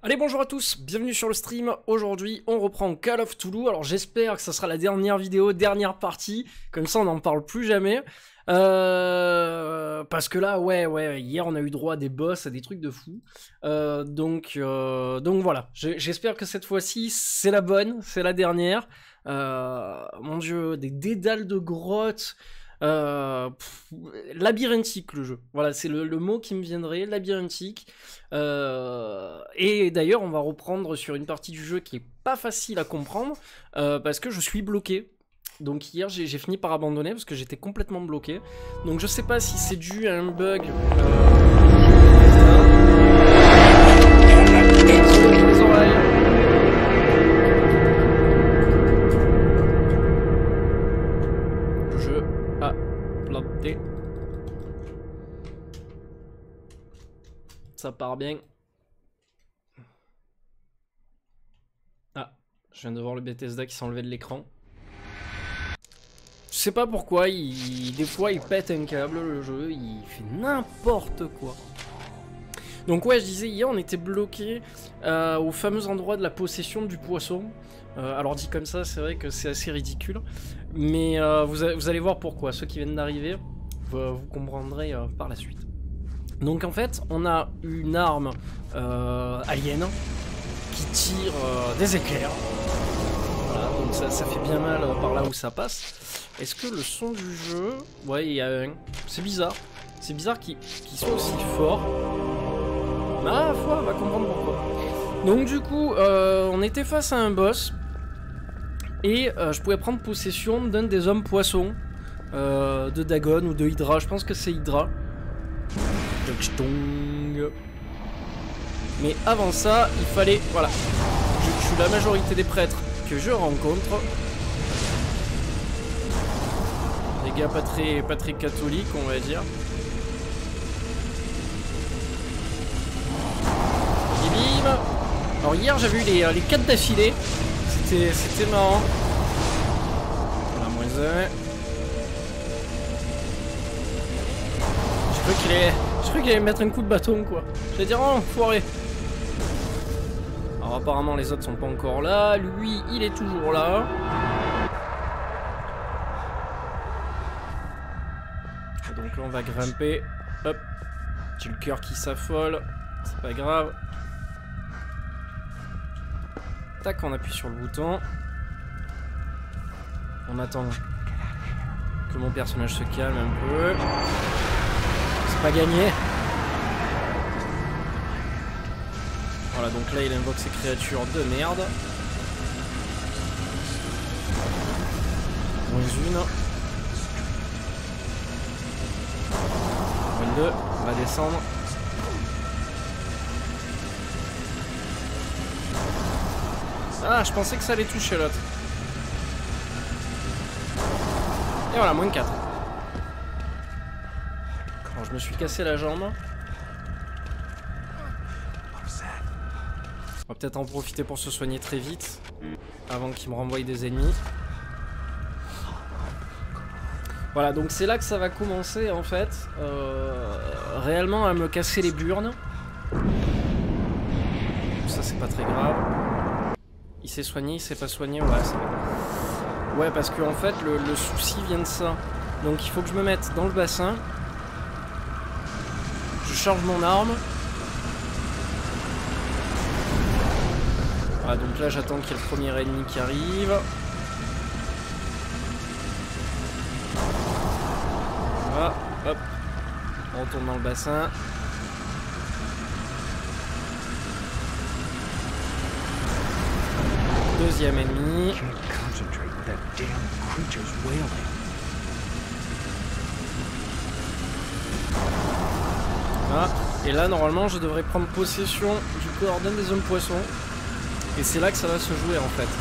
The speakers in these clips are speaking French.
Allez, bonjour à tous, bienvenue sur le stream. Aujourd'hui on reprend Call of Cthulhu. Alors j'espère que ça sera la dernière vidéo, dernière partie, comme ça on n'en parle plus jamais. Parce que là ouais, hier on a eu droit à des boss, à des trucs de fou. Donc voilà, j'espère que cette fois-ci c'est la bonne, c'est la dernière. Mon dieu, des dédales de grottes. Labyrinthique le jeu, voilà, c'est le mot qui me viendrait, labyrinthique. Et d'ailleurs on va reprendre sur une partie du jeu qui est pas facile à comprendre, parce que je suis bloqué. Donc hier j'ai fini par abandonner parce que j'étais complètement bloqué. Donc je sais pas si c'est dû à un bug. Les oreilles. Le jeu a planté. Ça part bien. Ah, je viens de voir le Bethesda qui s'est enlevé de l'écran. Je sais pas pourquoi, des fois il pète un câble, le jeu, il fait n'importe quoi. Donc ouais, je disais, hier on était bloqué au fameux endroit de la possession du poisson. Alors dit comme ça, c'est vrai que c'est assez ridicule. Mais vous allez voir pourquoi, ceux qui viennent d'arriver, vous comprendrez par la suite. Donc en fait, on a une arme alien qui tire des éclairs. Voilà, donc ça fait bien mal par là où ça passe. Est-ce que le son du jeu... Ouais, il y a un... C'est bizarre. C'est bizarre qu'il soit aussi fort. Ah, on va comprendre pourquoi. Donc du coup, on était face à un boss. Et je pouvais prendre possession d'un des hommes poissons. De Dagon ou de Hydra. Je pense que c'est Hydra. Mais avant ça, il fallait... Voilà. Je suis la majorité des prêtres que je rencontre. Des gars pas très catholiques, on va dire. Et bim. Alors hier j'avais eu les 4 d'affilée. C'était marrant. Voilà, moins 1. Je crois qu'il allait mettre un coup de bâton, quoi. J'allais dire, oh, foiré. Alors apparemment les autres sont pas encore là. Lui, il est toujours là. Donc là on va grimper. Hop. J'ai le cœur qui s'affole. C'est pas grave. Tac, on appuie sur le bouton. On attend que mon personnage se calme un peu. C'est pas gagné. Voilà, donc là il invoque ces créatures de merde. Moins une. Moins deux. On va descendre. Ah, je pensais que ça allait toucher l'autre. Et voilà, moins 4. Alors, je me suis cassé la jambe. On va peut-être en profiter pour se soigner très vite, avant qu'il me renvoie des ennemis. Voilà, donc c'est là que ça va commencer, en fait, réellement à me casser les burnes. Ça, c'est pas très grave. Il s'est soigné, il s'est pas soigné, ouais, c'est bon. Ouais, parce que en fait, le souci vient de ça. Donc il faut que je me mette dans le bassin. Je charge mon arme. Voilà, donc là j'attends qu'il y ait le premier ennemi qui arrive. Voilà, hop. On retourne dans le bassin. Deuxième ennemi. Voilà. Et là normalement je devrais prendre possession du corps d'un des hommes poissons. Et c'est là que ça va se jouer en fait.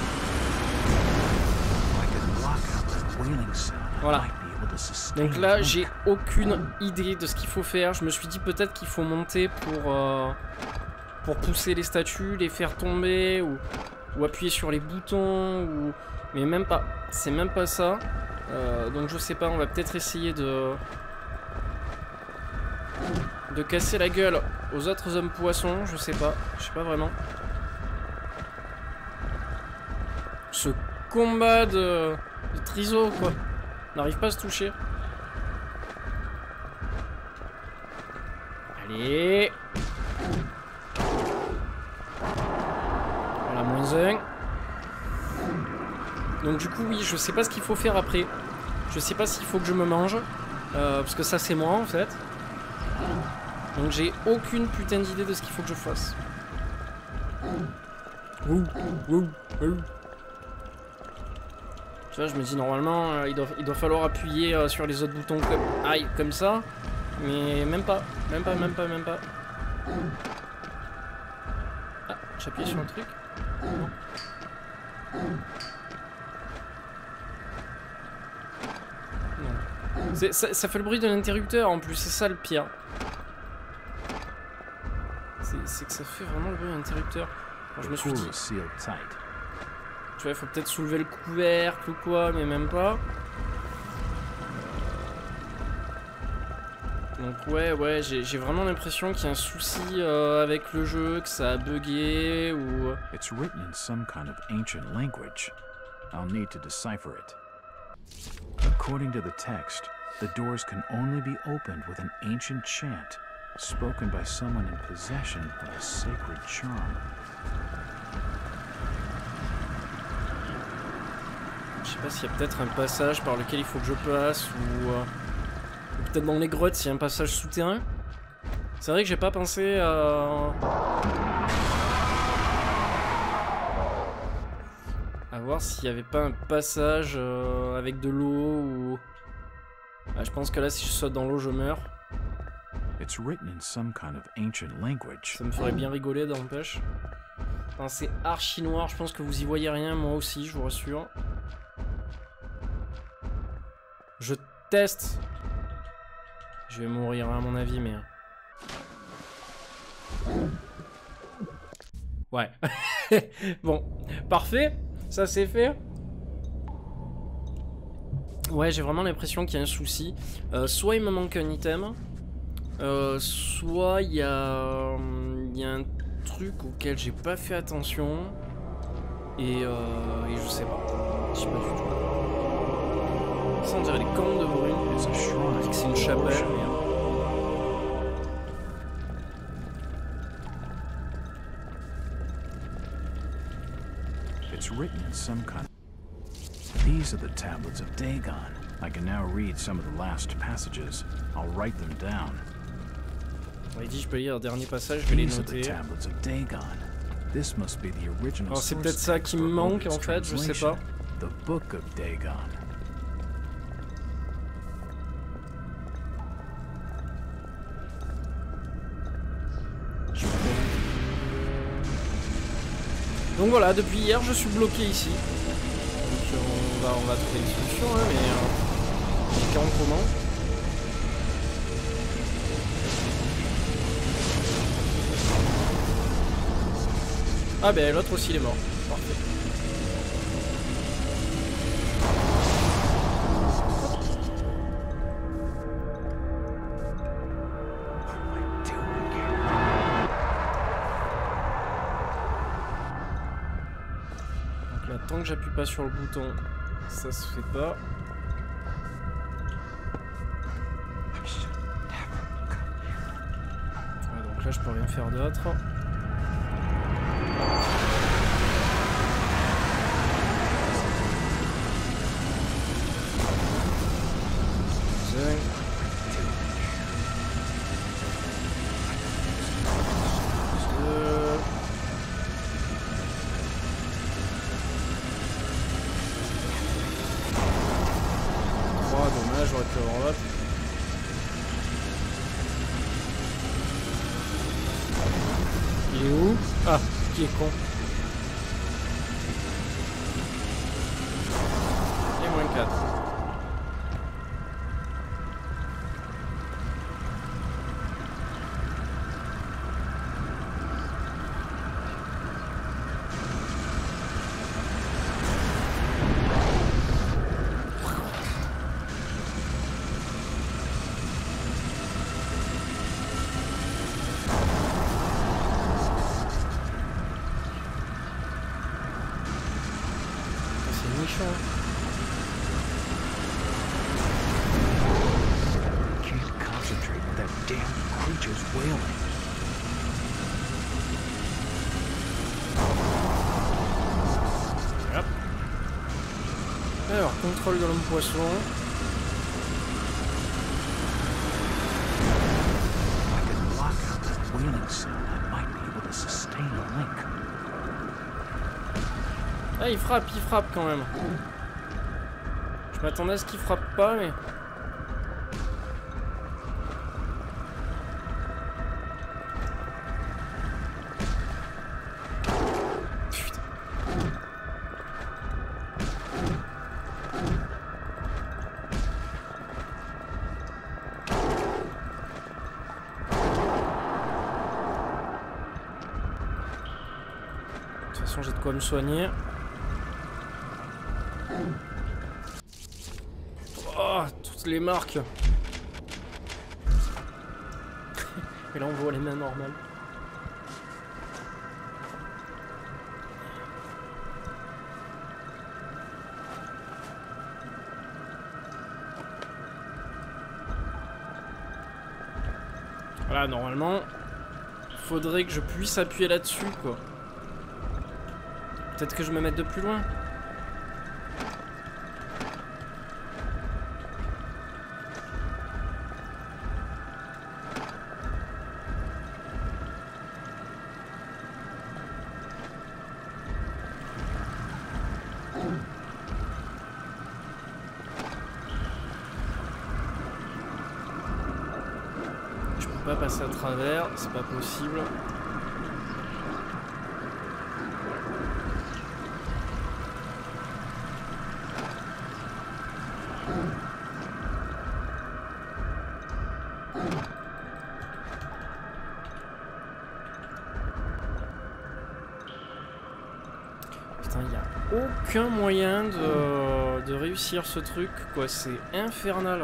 Voilà. Donc là j'ai aucune idée de ce qu'il faut faire. Je me suis dit peut-être qu'il faut monter pour pousser les statues, les faire tomber ou appuyer sur les boutons mais même pas. C'est même pas ça. Donc je sais pas, on va peut-être essayer de de casser la gueule aux autres hommes poissons, je sais pas vraiment. Ce combat de triso quoi, on n'arrive pas à se toucher. Allez. Voilà, -1. Donc du coup oui, je sais pas ce qu'il faut faire après. Je sais pas s'il faut que je me mange. Parce que ça c'est moi en fait. Donc j'ai aucune putain d'idée de ce qu'il faut que je fasse. Ouh, ouh, ouh. Tu vois, je me dis normalement il doit falloir appuyer sur les autres boutons comme ça. Mais même pas. Ah, j'ai appuyé sur un truc. Non. Non. Ça fait le bruit de l'interrupteur en plus, c'est ça le pire. C'est que ça fait vraiment le bruit de l'interrupteur. Je me suis dit... Tu vois, il faut peut-être soulever le couvercle ou quoi, mais même pas. Donc ouais, j'ai vraiment l'impression qu'il y a un souci avec le jeu, que ça a bugué ou... It's written in some kind of ancient language. I'll need to decipher it. According to the text, the doors can only be opened with an ancient chant, spoken by someone in possession of a sacred charm. Je sais pas s'il y a peut-être un passage par lequel il faut que je passe ou peut-être dans les grottes s'il y a un passage souterrain. C'est vrai que j'ai pas pensé à voir s'il y avait pas un passage avec de l'eau ou... Ah, je pense que là si je saute dans l'eau je meurs. It's written in some kind of ancient language. Ça me ferait bien rigoler d'empêche. Enfin, c'est archi noir, je pense que vous y voyez rien, moi aussi, je vous rassure. Je teste. Je vais mourir à mon avis, mais... Ouais. Bon, parfait. Ça c'est fait. Ouais, j'ai vraiment l'impression qu'il y a un souci. Soit il me manque un item, soit il y a un truc auquel j'ai pas fait attention. Et je sais pas. Je sais pas du tout. Ça on dirait les cornes de brume. On dit que c'est une chapelle. Mais... It's written in some kind. These are the tablets of Dagon. I can now read some of the last passages. I'll write them down. Il dit je peux lire le dernier passage, je vais les noter. Alors c'est peut-être ça qui me manque en fait, je sais pas. The Book of Dagon. Donc voilà, depuis hier je suis bloqué ici. Donc on va trouver une solution hein, mais quand on commence. Ah ben l'autre aussi il est mort. Parfait. Donc là tant que j'appuie pas sur le bouton, ça se fait pas. Ouais, donc là je peux rien faire d'autre. Dommage, j'aurais pu avoir l'autre. Il est où? Ah, qui est con. Et -4. contrôle de l'homme poisson. Ah, il frappe quand même. Je m'attendais à ce qu'il frappe pas, mais... Putain. De toute façon, j'ai de quoi me soigner. Oh, toutes les marques. Et là on voit les mains normales. Voilà, normalement, faudrait que je puisse appuyer là-dessus, quoi. Peut-être que je me mette de plus loin. Je peux pas passer à travers, c'est pas possible. Putain, il y a aucun moyen de réussir ce truc, quoi, c'est infernal.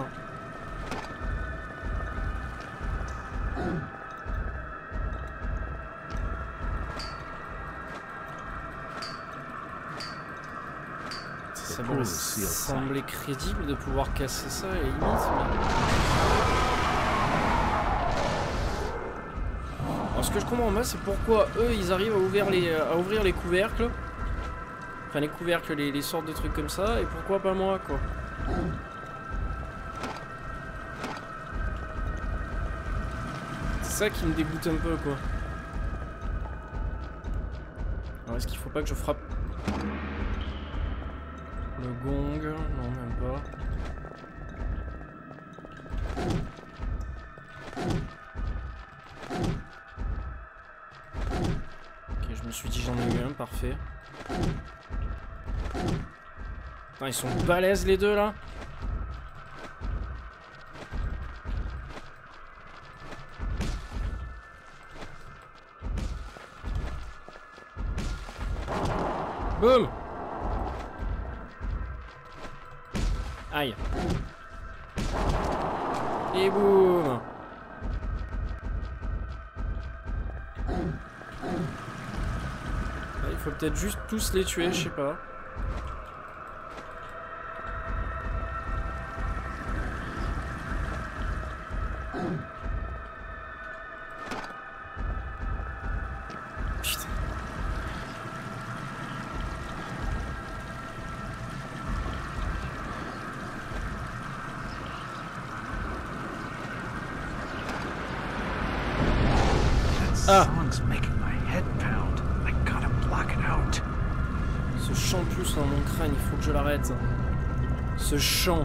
Ça pourrait sembler crédible de pouvoir casser ça à la limite, mais... Alors ce que je comprends pas, c'est pourquoi eux ils arrivent à ouvrir les couvercles. Enfin les couvercles, les sortes de trucs comme ça, et pourquoi pas moi, quoi. C'est ça qui me dégoûte un peu, quoi. Alors est-ce qu'il faut pas que je frappe le gong? Non, même pas. Ok, je me suis dit j'en ai eu un, parfait. Putain, ils sont balèzes les deux là. Boum. Aïe. Et boum. Il faut peut-être juste tous les tuer, je sais pas. Putain. Ah. Ce chant plus dans mon crâne, il faut que je l'arrête. Ce chant.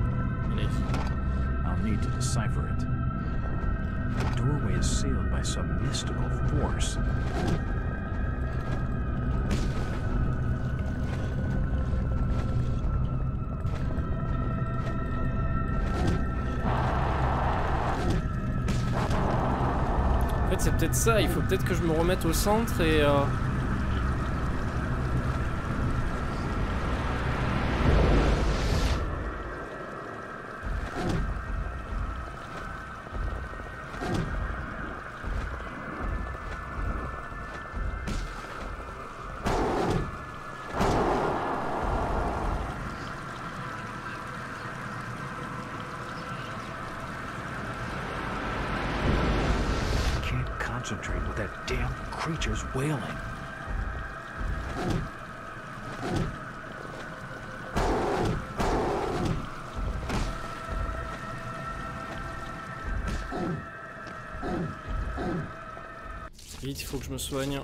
I'll need to decipher it. The doorway is sealed by some mystical force. En fait, c'est peut-être ça. Il faut peut-être que je me remette au centre et... Concentrate with that damn creature's wailing. Vite, il faut que je me soigne.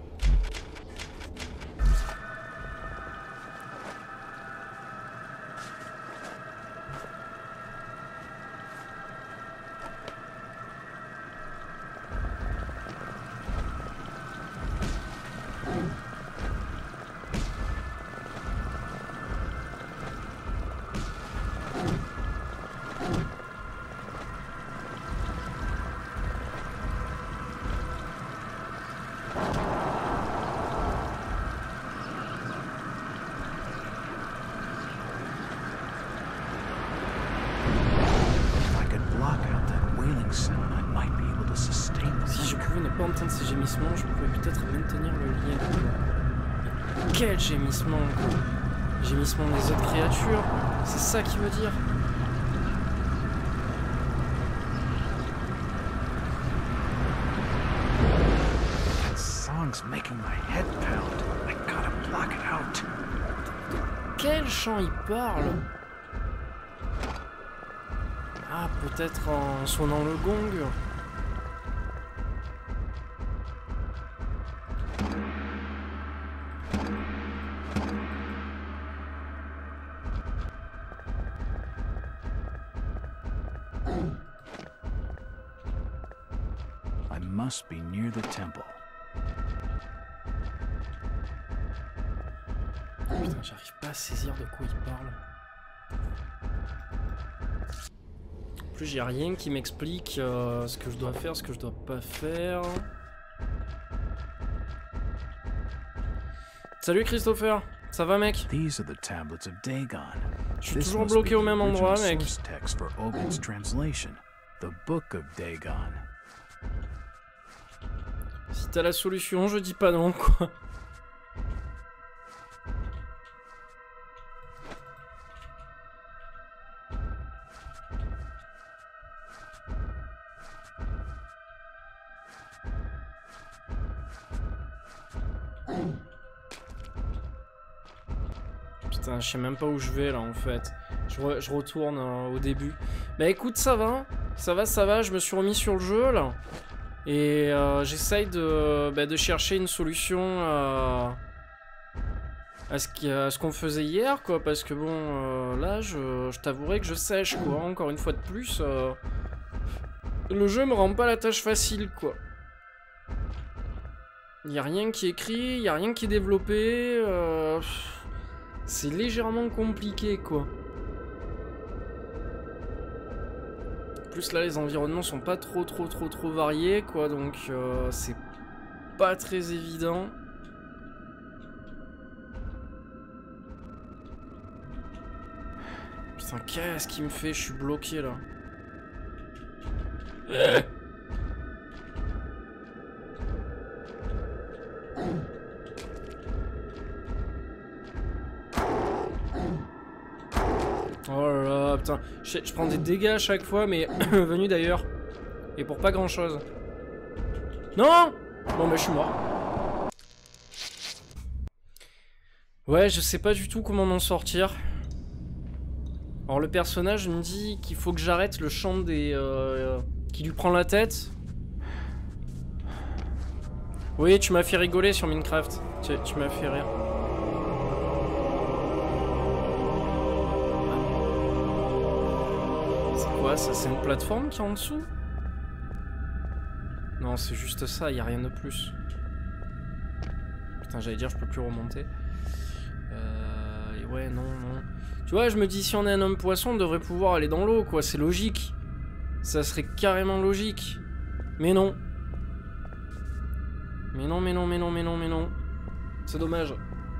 Si je pouvais ne pas entendre ces gémissements, je pourrais peut-être maintenir le lien. Mais quel gémissement, quoi. Gémissement des autres créatures, c'est ça qui veut dire. That song's making my head pound. I gotta block it out. Quel chant il parle? Ah, peut-être en sonnant le gong. I must be near the temple. Putain, j'arrive pas à saisir de quoi il parle. En plus, j'ai rien qui m'explique ce que je dois faire, ce que je dois pas faire. Salut Christopher, ça va mec? Je suis toujours bloqué au même endroit, mec. Si t'as la solution, je dis pas non, quoi. Putain, je sais même pas où je vais là en fait. Je retourne au début. Bah écoute, ça va, je me suis remis sur le jeu là. Et j'essaye de chercher une solution à ce qu'on faisait hier, quoi. Parce que bon, là, je t'avouerai que je sèche, quoi. Encore une fois de plus, le jeu me rend pas la tâche facile, quoi. Y a rien qui est écrit, y a rien qui est développé. C'est légèrement compliqué, quoi. En plus, là, les environnements sont pas trop variés, quoi. Donc, c'est pas très évident. Putain, qu'est-ce qu'il me fait? Je suis bloqué, là. Oh là là, putain, je prends des dégâts à chaque fois, mais venu d'ailleurs. Et pour pas grand chose. Non! Bon, bah, je suis mort. Ouais, je sais pas du tout comment m'en sortir. Alors, le personnage me dit qu'il faut que j'arrête le chant des... qui lui prend la tête. Oui, tu m'as fait rigoler sur Minecraft. Tu m'as fait rire. Quoi, ça c'est une plateforme qui est en dessous? Non, c'est juste ça, y a rien de plus. Putain, j'allais dire je peux plus remonter. Et ouais, non. Tu vois, je me dis si on est un homme poisson, on devrait pouvoir aller dans l'eau, quoi, c'est logique. Ça serait carrément logique. Mais non. Mais non. C'est dommage.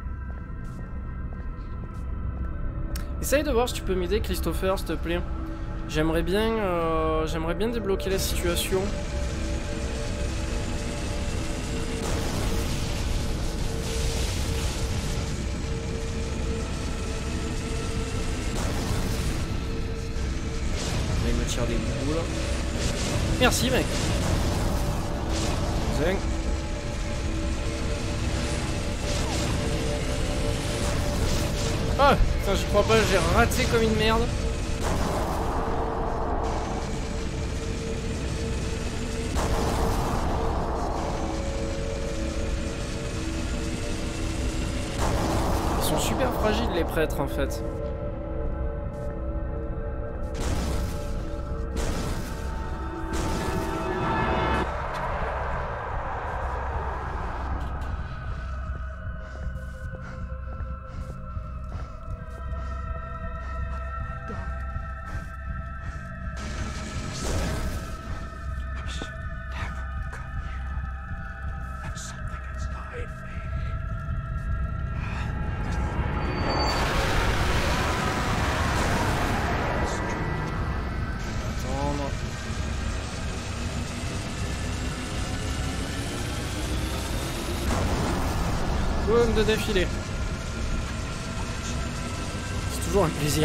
Essaye de voir si tu peux m'aider, Christopher, s'il te plaît. J'aimerais bien débloquer la situation. Là, il me tire des boules. Merci, mec. Zing. Ah, putain, j'y crois pas, j'ai raté comme une merde. fragiles les prêtres en fait. Boum, de défilé. C'est toujours un plaisir.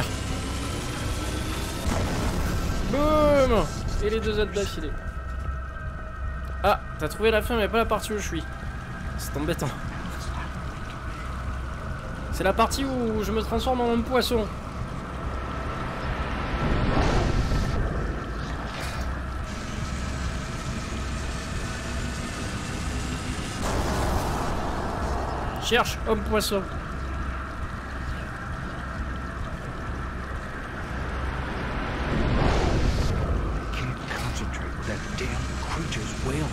Boum. Et les deux autres d'affilée. Ah, t'as trouvé la fin mais pas la partie où je suis. C'est embêtant. C'est la partie où je me transforme en un poisson. Cherche, homme poisson. Can't concentrate with that damn creature's wailing.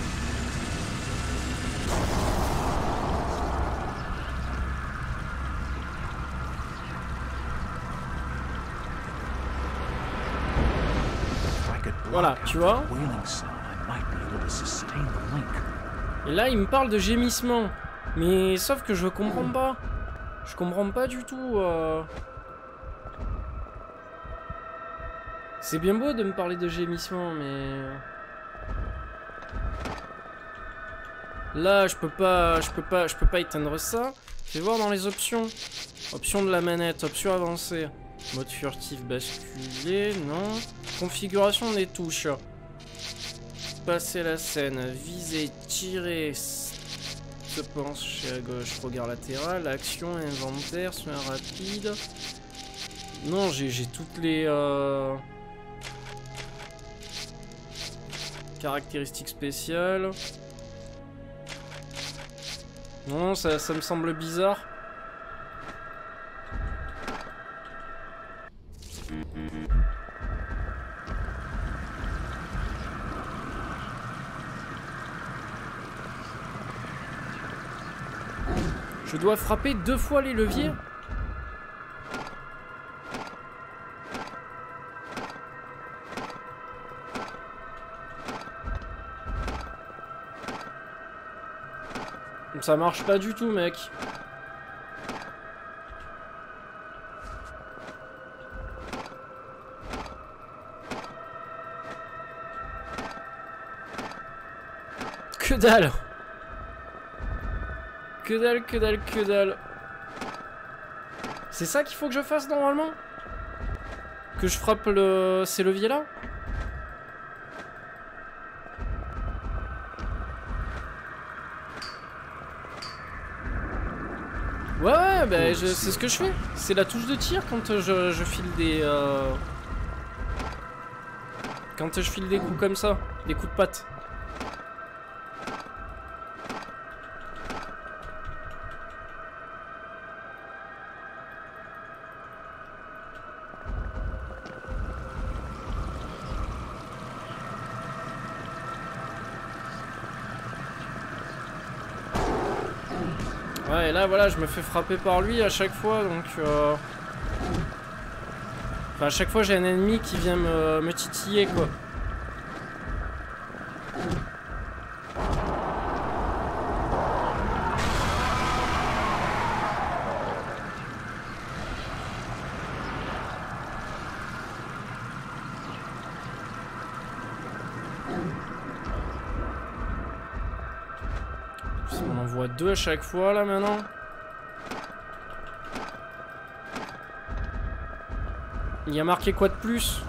Voilà, tu vois. Wailing sound, I might be able to sustain the link. Et là, il me parle de gémissement. Mais sauf que je comprends pas. Je comprends pas du tout. C'est bien beau de me parler de gémissement, mais là, je peux pas éteindre ça. Je vais voir dans les options. Options de la manette, options avancées. Mode furtif, basculer, non. Configuration des touches. Passer la scène, viser, tirer. Se pencher à gauche, regard latéral, action, inventaire, soin rapide. Non, j'ai toutes les caractéristiques spéciales. Non, ça me semble bizarre. Je dois frapper 2 fois les leviers? Ça marche pas du tout, mec. Que dalle! Que dalle, que dalle, que dalle. C'est ça qu'il faut que je fasse normalement? Que je frappe ces leviers là? Ouais, bah, c'est ce que je fais. C'est la touche de tir quand je file des... Quand je file des coups comme ça. Des coups de patte. Ouais, et là, voilà, je me fais frapper par lui à chaque fois, donc... Enfin, à chaque fois, j'ai un ennemi qui vient me titiller, quoi. On en voit 2 à chaque fois là maintenant. Il y a marqué quoi de plus?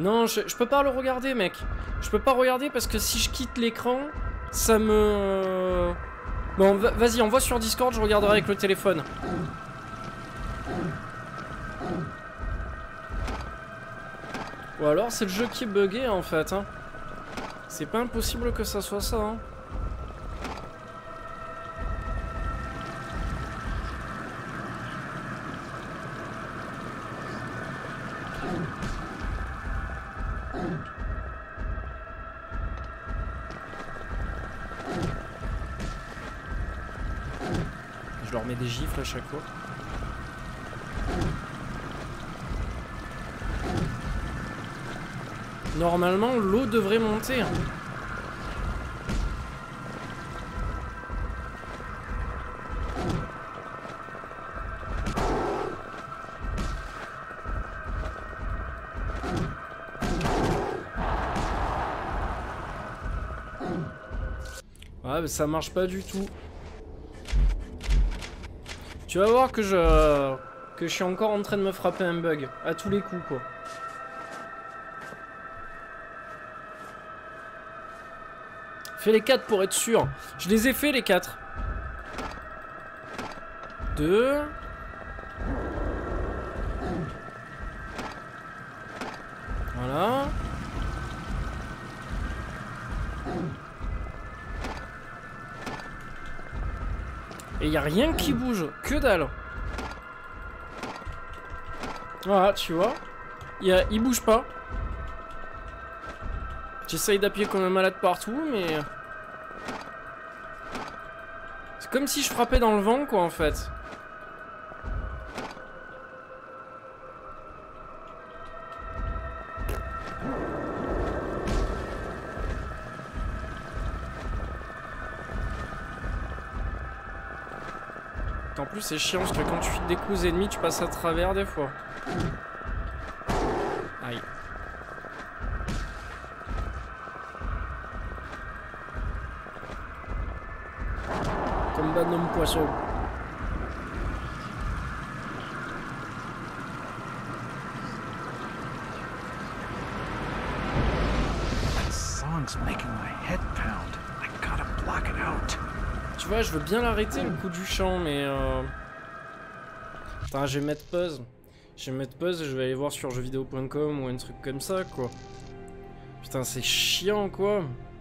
Non, je peux pas le regarder, mec. Je peux pas regarder parce que si je quitte l'écran, ça me... Bon, vas-y, envoie sur Discord, je regarderai avec le téléphone. Ou alors c'est le jeu qui est bugué en fait. Hein. C'est pas impossible que ça soit ça. Hein. Je leur mets des gifles à chaque fois. Normalement, l'eau devrait monter. Ouais, mais ça marche pas du tout. Tu vas voir que je suis encore en train de me frapper un bug à tous les coups, quoi. Fais les 4 pour être sûr. Je les ai fait les 4. 2. Voilà. Et y a rien qui bouge, que dalle. Voilà, tu vois. Il bouge pas. J'essaye d'appuyer comme un malade partout, mais... C'est comme si je frappais dans le vent, quoi, en fait. En plus, c'est chiant, parce que quand tu files des coups ennemis, tu passes à travers des fois. Aïe. Combat de homme poisson. That song's making my head pound. I gotta block it out. Tu vois, je veux bien l'arrêter le coup du chant, mais Putain, je vais mettre pause. Je vais mettre pause et je vais aller voir sur jeuxvideo.com ou un truc comme ça, quoi. Putain, c'est chiant, quoi.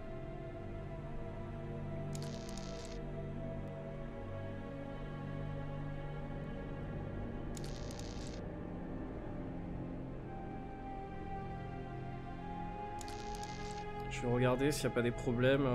Je vais regarder s'il n'y a pas des problèmes.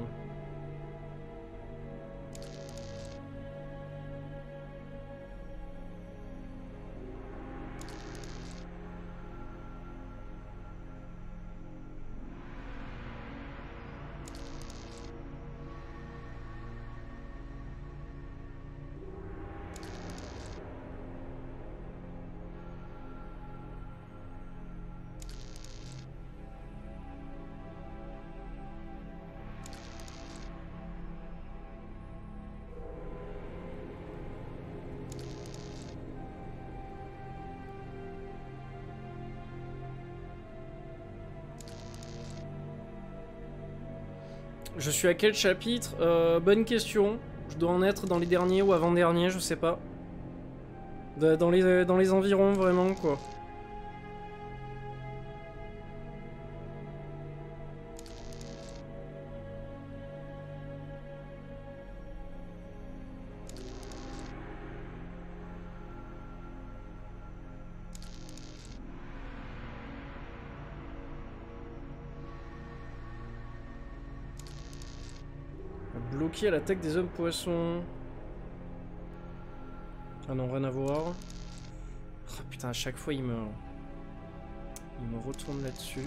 Je suis à quel chapitre? Bonne question. Je dois en être dans les derniers ou avant-derniers, je sais pas. Dans les environs, vraiment, quoi. Bloqué à l'attaque des hommes poissons. Ah non, rien à voir. Oh, putain, à chaque fois il me retourne là-dessus.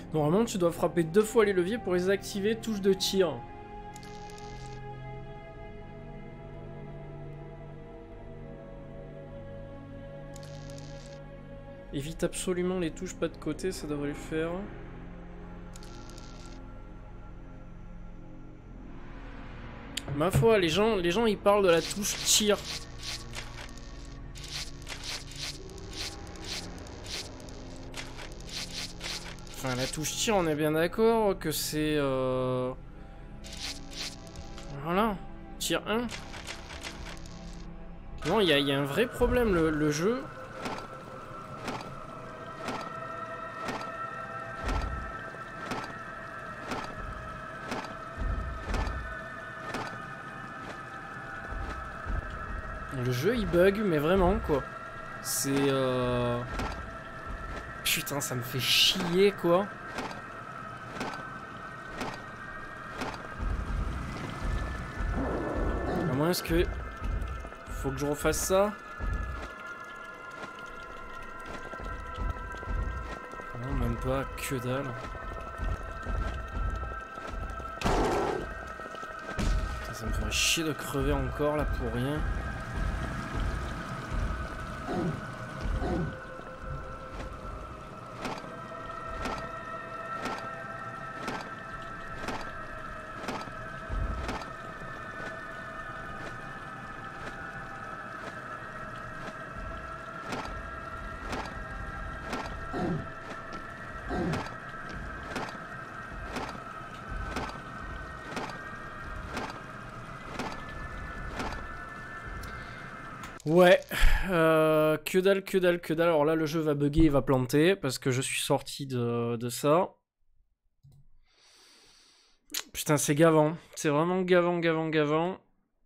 Normalement, tu dois frapper 2 fois les leviers pour les activer, touche de tir. Évite absolument les touches pas de côté, ça devrait le faire. Ma foi, les gens ils parlent de la touche tir. Enfin, la touche tir, on est bien d'accord que c'est... Voilà, tir 1. Non, il y a un vrai problème, le jeu. Le jeu il bug, mais vraiment quoi. C'est Putain, ça me fait chier quoi. À moins que... Faut que je refasse ça. Non, même pas, que dalle. Putain, ça me ferait chier de crever encore là pour rien. Ouais, que dalle, que dalle, que dalle. Alors là, le jeu va bugger, il va planter, parce que je suis sorti de ça. Putain, c'est gavant. C'est vraiment gavant, gavant, gavant.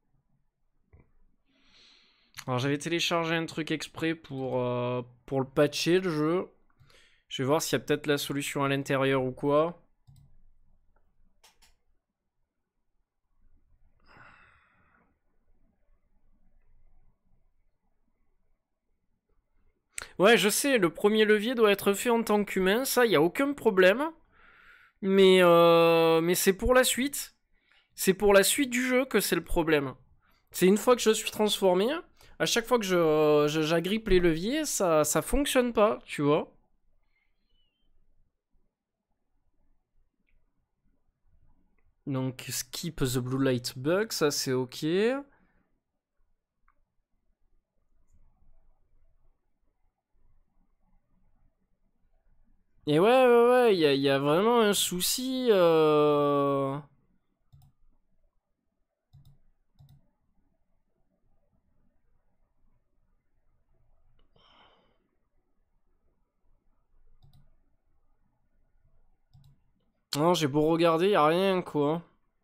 Alors j'avais téléchargé un truc exprès pour le patcher, le jeu. Je vais voir s'il y a peut-être la solution à l'intérieur ou quoi. Ouais, je sais, le premier levier doit être fait en tant qu'humain, ça, il n'y a aucun problème. Mais c'est pour la suite. C'est pour la suite du jeu que c'est le problème. C'est une fois que je suis transformé, à chaque fois que j'agrippe les leviers, ça fonctionne pas, tu vois. Donc skip the blue light bug, ça c'est ok. Et ouais, il y a vraiment un souci. Non, j'ai beau regarder, y a rien quoi.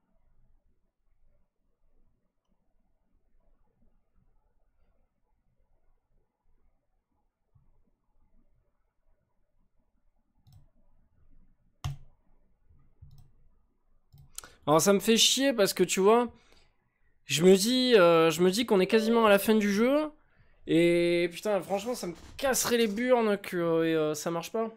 Alors ça me fait chier parce que tu vois, je me dis qu'on est quasiment à la fin du jeu. Et putain, franchement, ça me casserait les burnes que ça marche pas.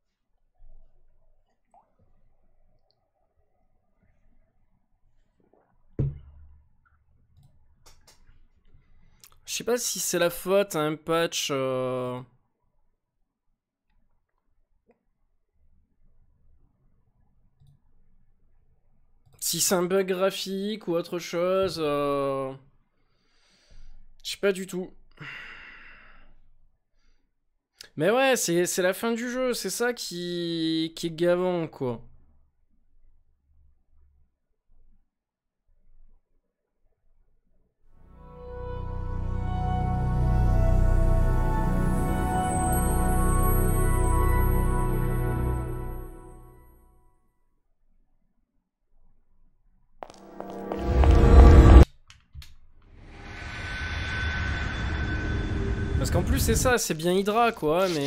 Je sais pas si c'est la faute à un patch. Si c'est un bug graphique ou autre chose. Je sais pas du tout. Mais ouais, c'est la fin du jeu, c'est ça qui est gavant, quoi. Parce qu'en plus, c'est ça, c'est bien Hydra, quoi, mais...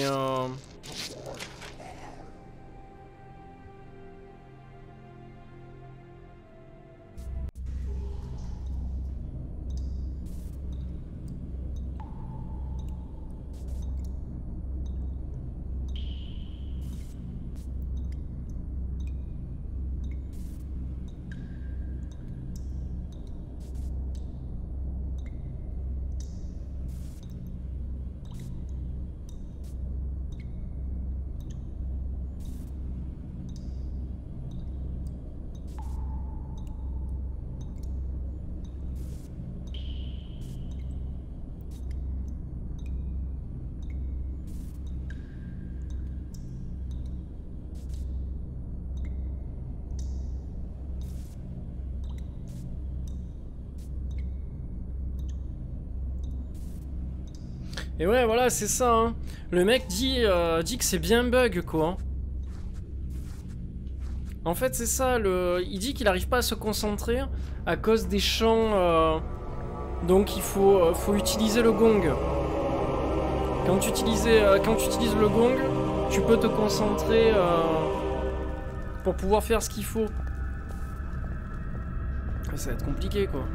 Et ouais, voilà, c'est ça. Hein. Le mec dit que c'est bien bug, quoi. Hein. En fait, c'est ça. Il dit qu'il n'arrive pas à se concentrer à cause des chants. Donc, il faut utiliser le gong. Quand tu utilises le gong, tu peux te concentrer pour pouvoir faire ce qu'il faut. Ça va être compliqué, quoi.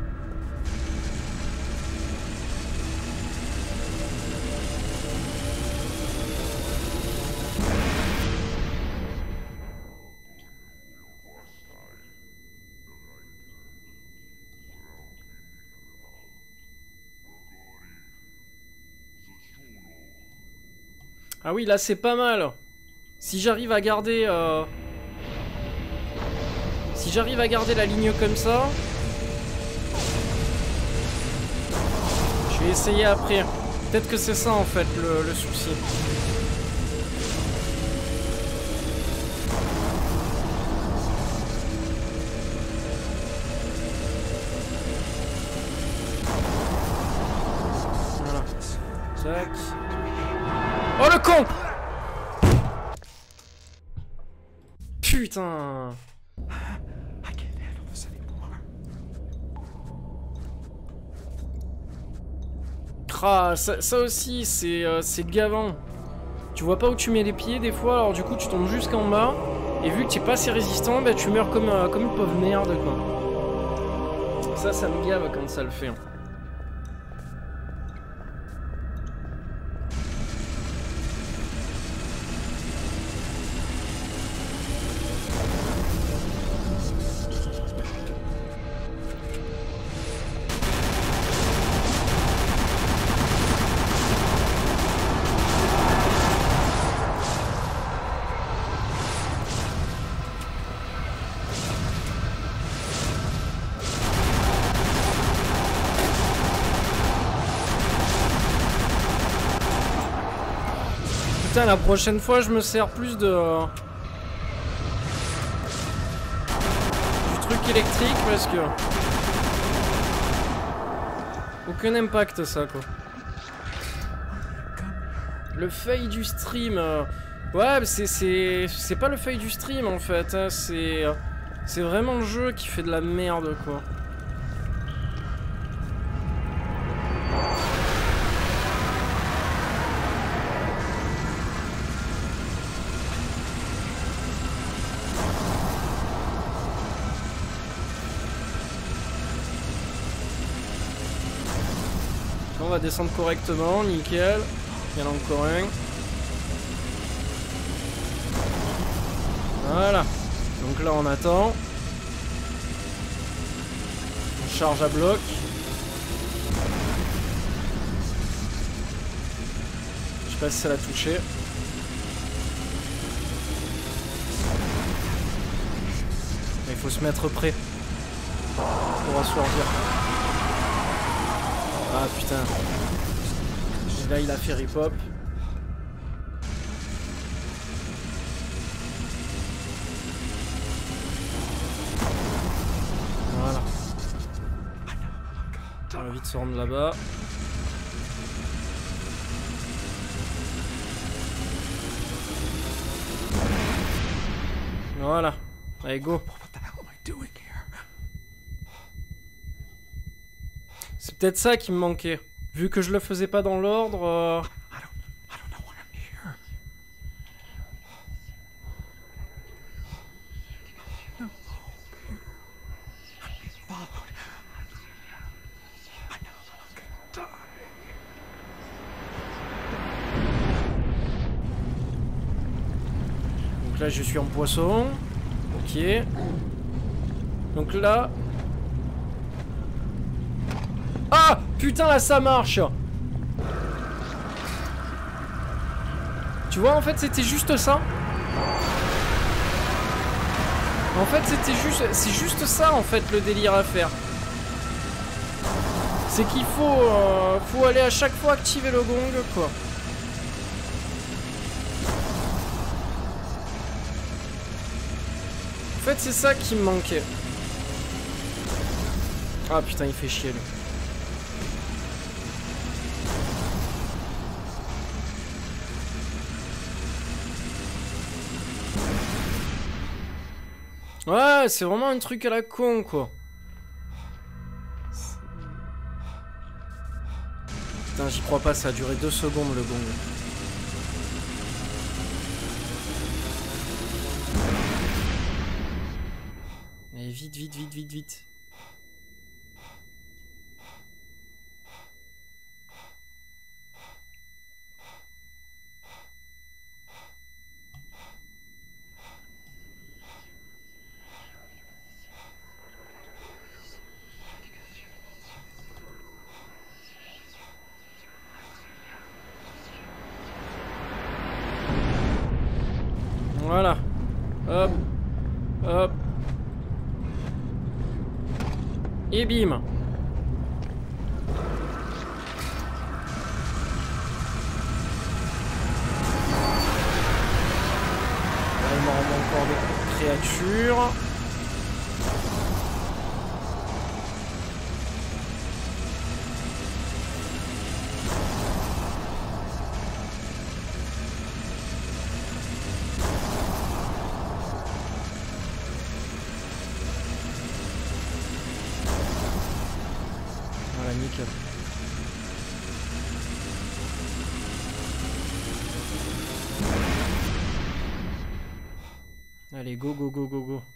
Ah oui, là c'est pas mal. Si j'arrive à garder la ligne comme ça, je vais essayer après. Peut-être que c'est ça en fait le souci. Voilà. Tac. Oh le con! Putain! Ah, ça aussi, c'est gavant. Tu vois pas où tu mets les pieds des fois, alors du coup tu tombes jusqu'en bas. Et vu que tu es pas assez résistant, bah, tu meurs comme une pauvre merde, quoi. Ça me gave quand ça le fait. Putain, la prochaine fois, je me sers plus du truc électrique parce que aucun impact ça, quoi. Le fail du stream, ouais, c'est pas le fail du stream en fait, hein, c'est vraiment le jeu qui fait de la merde, quoi. On va descendre correctement, nickel. Il y en a encore un. Voilà. Donc là on attend. On charge à bloc. Je sais pas si ça l'a touché. Il faut se mettre prêt pour assourdir. Ah putain. Et là il a fait rip-hop. Voilà. On va vite se rendre là-bas. Voilà. Allez, go. C'est peut-être ça qui me manquait. Vu que je le faisais pas dans l'ordre. Donc là je suis en poisson. Ok. Donc là. Ah putain, là ça marche. Tu vois, en fait c'était juste ça. En fait c'est juste ça en fait le délire à faire. C'est qu'il faut aller à chaque fois activer le gong, quoi. En fait c'est ça qui me manquait. Ah putain, il fait chier lui. Ouais, c'est vraiment un truc à la con, quoi. Putain, j'y crois pas, ça a duré 2 secondes, le gong. Allez, vite, vite, vite, vite, vite. Voilà. Hop. Hop. Et bim. Là, il m'en remet encore des créatures. Voilà, nickel. Allez, go, go, go, go, go.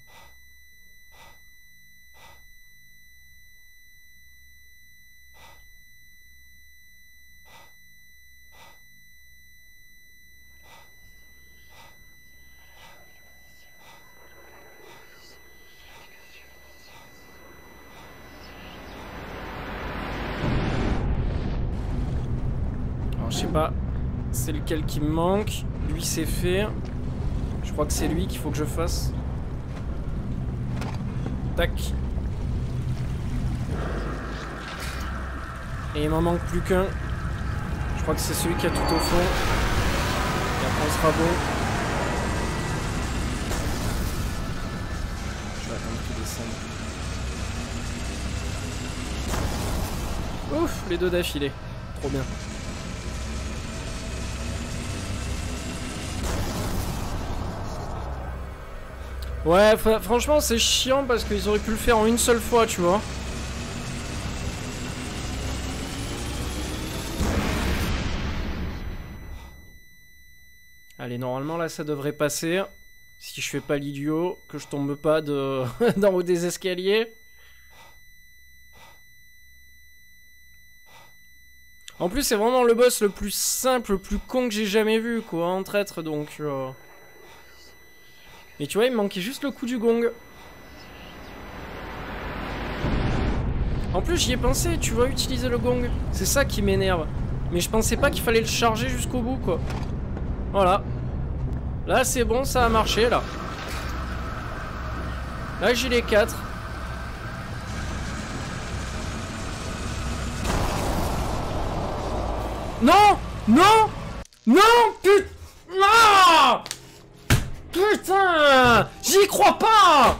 Alors, je sais pas, c'est lequel qui me manque. Lui, c'est fait. Je crois que c'est lui qu'il faut que je fasse. Tac. Et il m'en manque plus qu'un. Je crois que c'est celui qui a tout au fond. Et après on sera bon. Je vais attendre qu'il descende. Ouf, les deux d'affilée. Trop bien. Ouais, franchement c'est chiant parce qu'ils auraient pu le faire en une seule fois, tu vois. Allez, normalement là ça devrait passer. Si je fais pas l'idiot, que je tombe pas de d'en haut des escaliers. En plus c'est vraiment le boss le plus simple, le plus con que j'ai jamais vu, quoi, en traître, donc... Mais tu vois, il me manquait juste le coup du gong. En plus, j'y ai pensé, tu vois, utiliser le gong. C'est ça qui m'énerve. Mais je pensais pas qu'il fallait le charger jusqu'au bout, quoi. Voilà. Là, c'est bon, ça a marché, là. Là, j'ai les 4. Non! Non! Non! Putain! Non! Putain! J'y crois pas!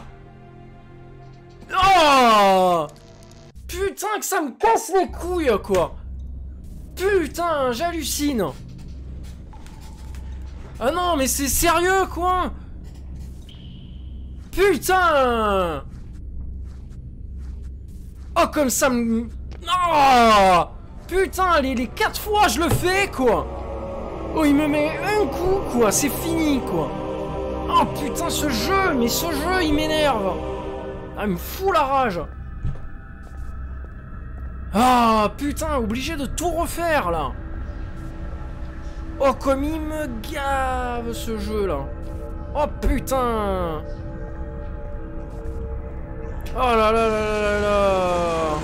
Oh! Putain que ça me casse les couilles, quoi! Putain, j'hallucine! Ah non, mais c'est sérieux, quoi! Putain! Oh, comme ça me... Oh! Putain, les 4 fois je le fais, quoi! Oh, il me met un coup, quoi! C'est fini, quoi! Oh putain, ce jeu, mais ce jeu il m'énerve. Ah, il me fout la rage. Ah putain, obligé de tout refaire là. Oh, comme il me gave ce jeu là. Oh putain. Oh là là là là là.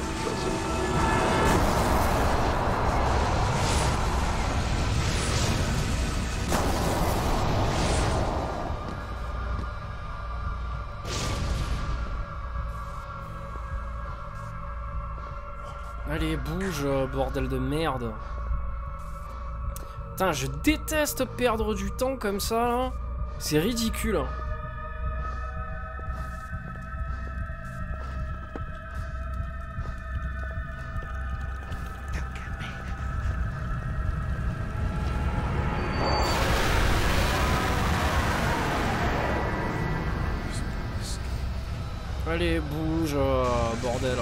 Allez, bouge, bordel de merde. Putain, je déteste perdre du temps comme ça, là. C'est ridicule. Allez, bouge, bordel.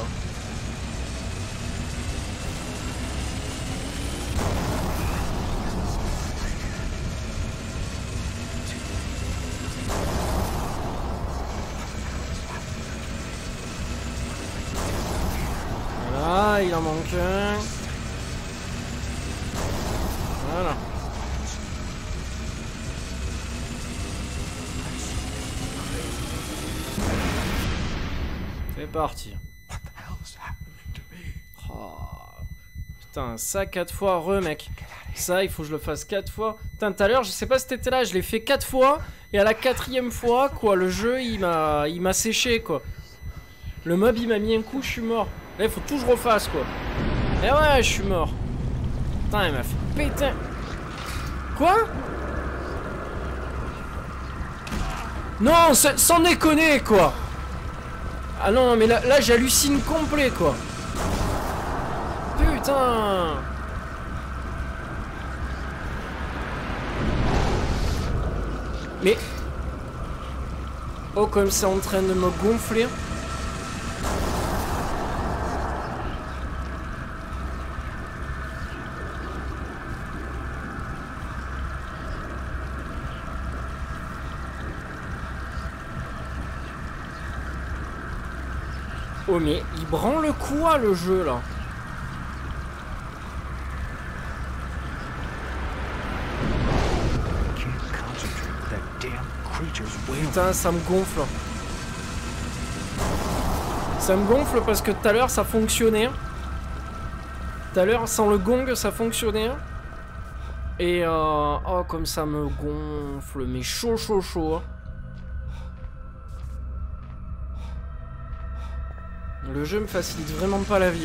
Voilà, il en manque un. Voilà. C'est parti. Oh. Putain, ça 4 fois, mec. Ça, il faut que je le fasse 4 fois. Putain, tout à l'heure, je sais pas si t'étais là, je l'ai fait 4 fois. Et à la 4e fois, quoi, le jeu, il m'a séché, quoi. Le mob, il m'a mis un coup, je suis mort. Là, il faut tout que je refasse, quoi. Et ouais, je suis mort. Putain, il m'a fait péter. Quoi? Non, sans déconner, quoi. Ah non, mais là j'hallucine complet, quoi. Putain. Mais... Oh, comme c'est en train de me gonfler. Oh mais il branle quoi le jeu là? Putain, ça me gonfle. Ça me gonfle parce que tout à l'heure ça fonctionnait. Tout à l'heure sans le gong ça fonctionnait. Et oh comme ça me gonfle. Mais chaud chaud chaud. Le jeu me facilite vraiment pas la vie.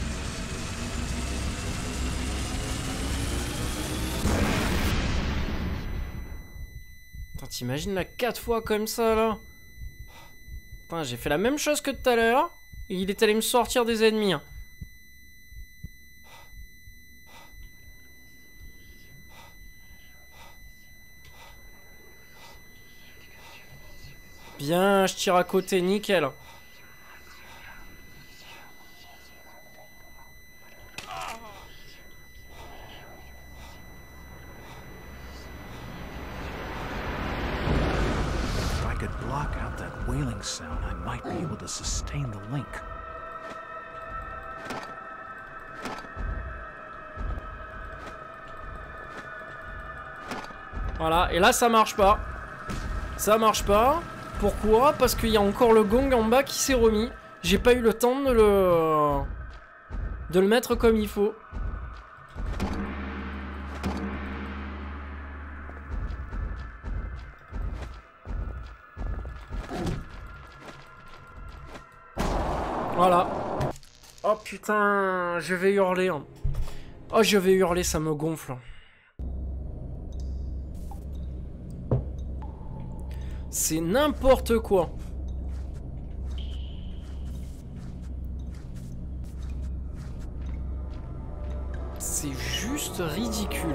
T'imagines là 4 fois comme ça là? Putain, j'ai fait la même chose que tout à l'heure. Et il est allé me sortir des ennemis. Bien, je tire à côté, nickel. Sound, I might be able to sustain the link. Voilà, et là ça marche pas. Ça marche pas. Pourquoi? Parce qu'il y a encore le gong en bas qui s'est remis. J'ai pas eu le temps de le mettre comme il faut. Voilà. Oh putain, je vais hurler. Oh, je vais hurler, ça me gonfle. C'est n'importe quoi. C'est juste ridicule.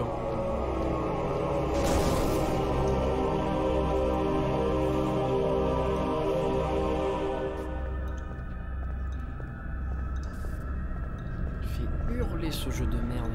Ce jeu de merde.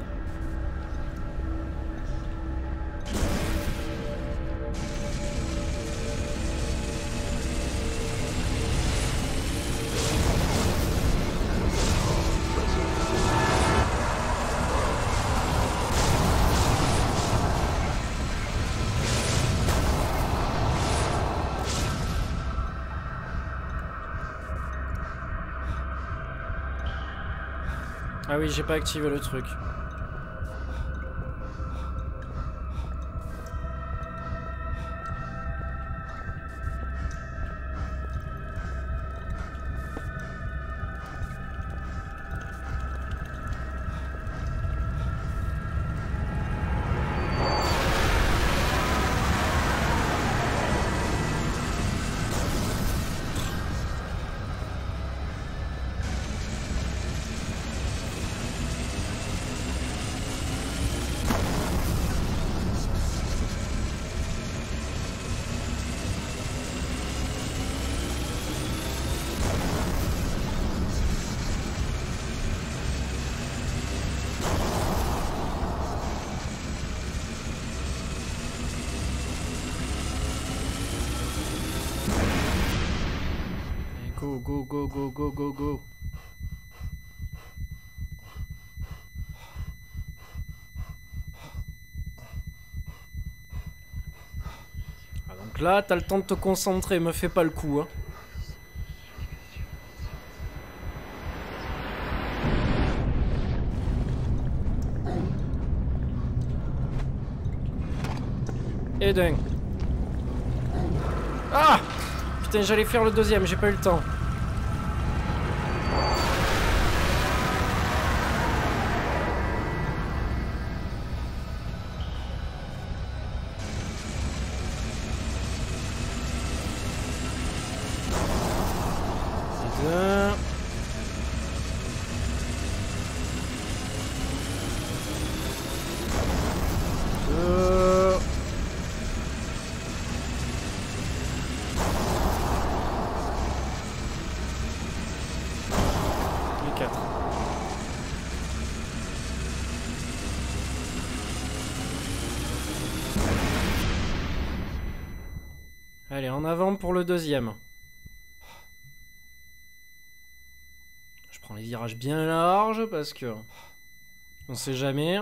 Ah oui, j'ai pas activé le truc. Go, go, go, go, go, go, go. Ah, donc là, t'as le temps de te concentrer, me fais pas le coup, hein. Et dingue. Ah! Putain, j'allais faire le deuxième, j'ai pas eu le temps. Putain. Les 4. Allez, en avant pour le deuxième. Je prends les virages bien larges parce que on sait jamais.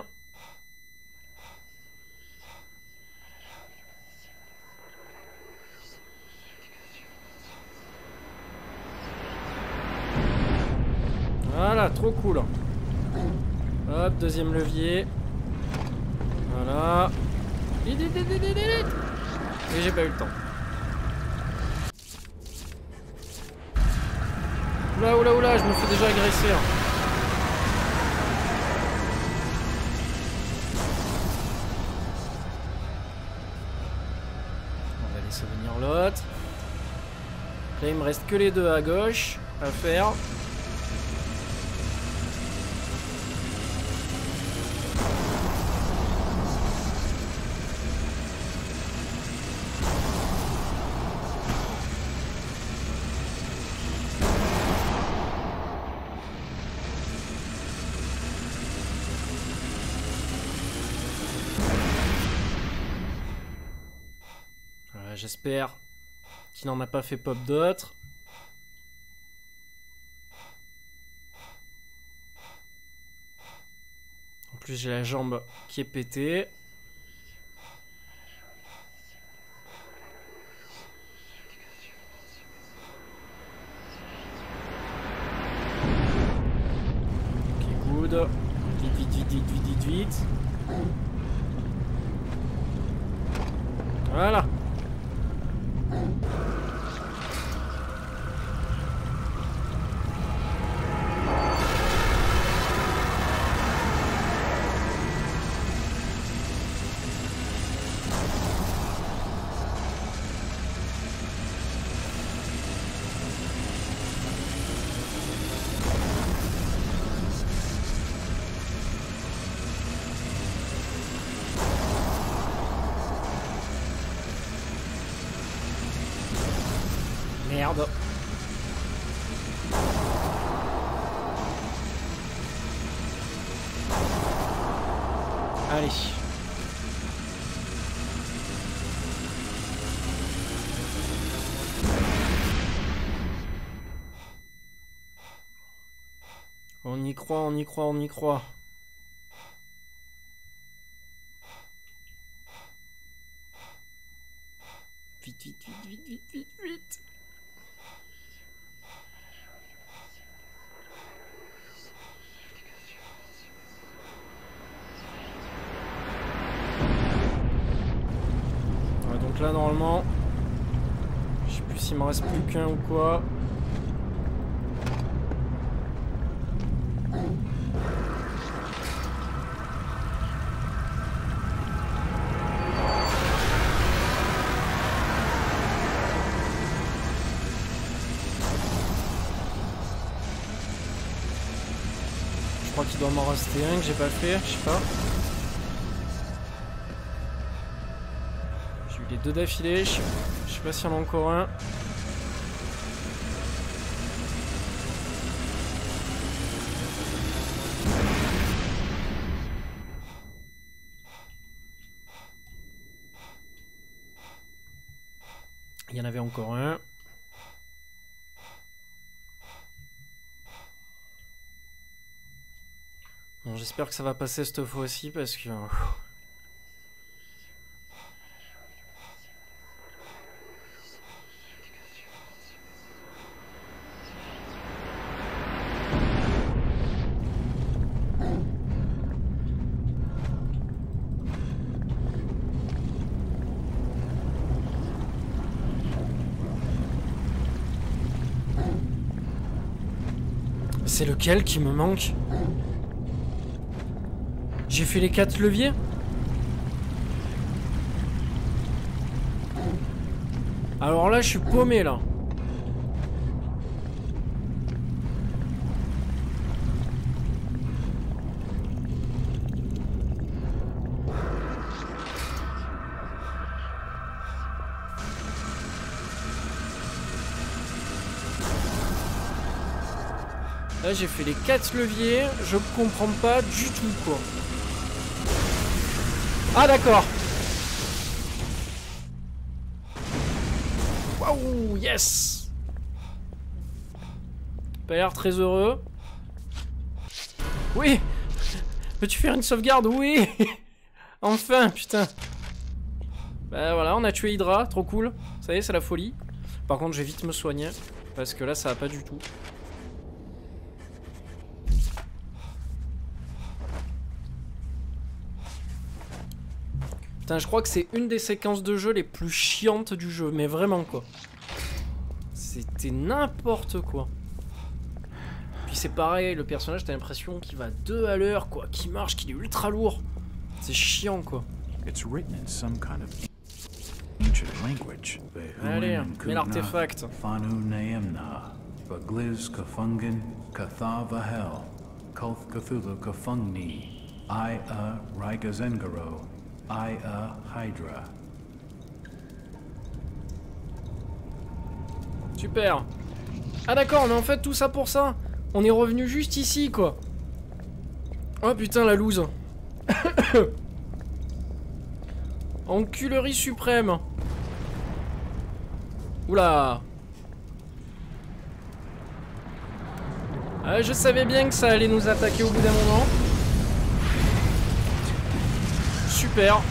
Voilà, trop cool. Hop, deuxième levier. Voilà. Et j'ai pas eu le temps. Oula, oula, oula, je me fais déjà agresser. On va laisser venir l'autre. Là, il me reste que les deux à gauche à faire. J'espère qu'il n'en a pas fait pop d'autres. En plus, j'ai la jambe qui est pétée. Ok, good. Vite, vite, vite, vite, vite, vite, vite. Voilà. Merde. Allez. On y croit, on y croit, on y croit. Vite, vite, vite, vite, vite, vite, vite. Ouais, donc là, normalement, je sais plus s'il me reste plus qu'un ou quoi. Je crois qu'il doit m'en rester un que j'ai pas fait, je sais pas. J'ai eu les deux d'affilée, je sais pas s'il y en a encore un. Il y en avait encore un. J'espère que ça va passer cette fois-ci parce que... C'est lequel qui me manque? J'ai fait les 4 leviers? Alors là, je suis paumé là. Là, j'ai fait les 4 leviers, je comprends pas du tout quoi. Ah d'accord. Waouh, yes. Pas l'air très heureux. Oui. Peux-tu faire une sauvegarde? Oui. Enfin, putain. Bah voilà, on a tué Hydra, trop cool. Ça y est, c'est la folie. Par contre, je vais vite me soigner, parce que là, ça va pas du tout. Putain, je crois que c'est une des séquences de jeu les plus chiantes du jeu, mais vraiment quoi. C'était n'importe quoi. Puis c'est pareil, le personnage, t'as l'impression qu'il va 2 à l'heure, quoi, qu'il marche, qu'il est ultra lourd. C'est chiant quoi. Allez, mets l'artefact. Super. Ah d'accord, on a en fait tout ça pour ça. On est revenu juste ici quoi. Oh putain la loose. Enculerie suprême. Oula. Ah, je savais bien que ça allait nous attaquer au bout d'un moment. Super.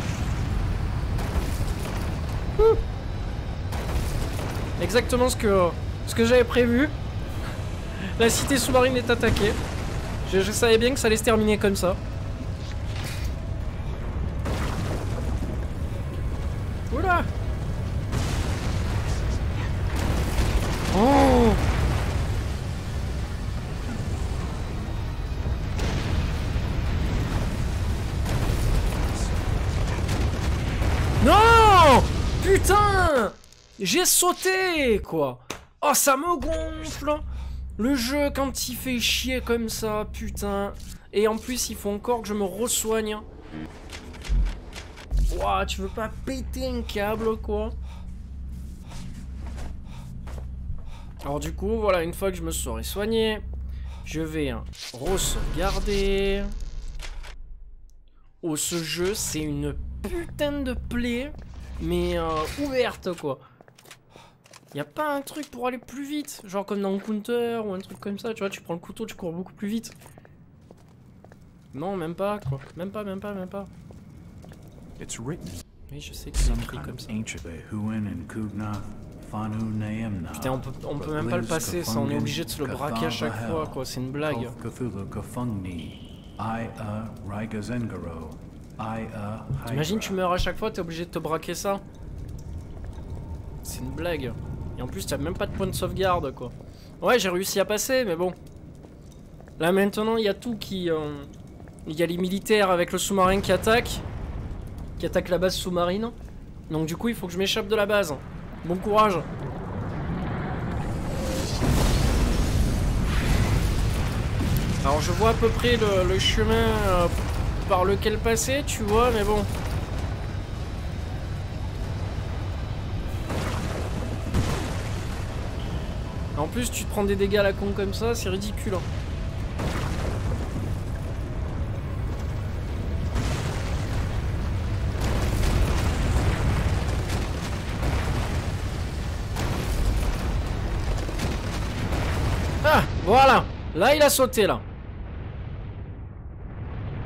Exactement ce que j'avais prévu. La cité sous-marine est attaquée. Je savais bien que ça allait se terminer comme ça. Oula. Oh. Non. Putain. J'ai sauté, quoi. Oh, ça me gonfle. Le jeu, quand il fait chier comme ça, putain. Et en plus, il faut encore que je me resoigne. Ouah, tu veux pas péter un câble, quoi. Alors du coup, voilà, une fois que je me serai soigné, je vais re-sauvegarder. Oh, ce jeu, c'est une putain de plaie, mais ouverte, quoi. Y a pas un truc pour aller plus vite, genre comme dans Counter ou un truc comme ça, tu vois, tu prends le couteau, tu cours beaucoup plus vite. Non, même pas, quoi. Même pas. Oui, je sais que c'est écrit comme ça. Putain, on peut même pas le passer, ça, on est obligé de se le braquer à chaque fois, quoi, c'est une blague. T'imagines, tu meurs à chaque fois, t'es obligé de te braquer ça. C'est une blague. Et en plus, t'as même pas de point de sauvegarde, quoi. Ouais, j'ai réussi à passer, mais bon. Là, maintenant, il y a tout qui... Il y a les militaires avec le sous-marin qui attaquent la base sous-marine. Donc du coup, il faut que je m'échappe de la base. Bon courage. Alors, je vois à peu près le chemin par lequel passer, tu vois, mais bon... En plus, tu te prends des dégâts à la con comme ça, c'est ridicule. Ah, voilà. Là, il a sauté, là.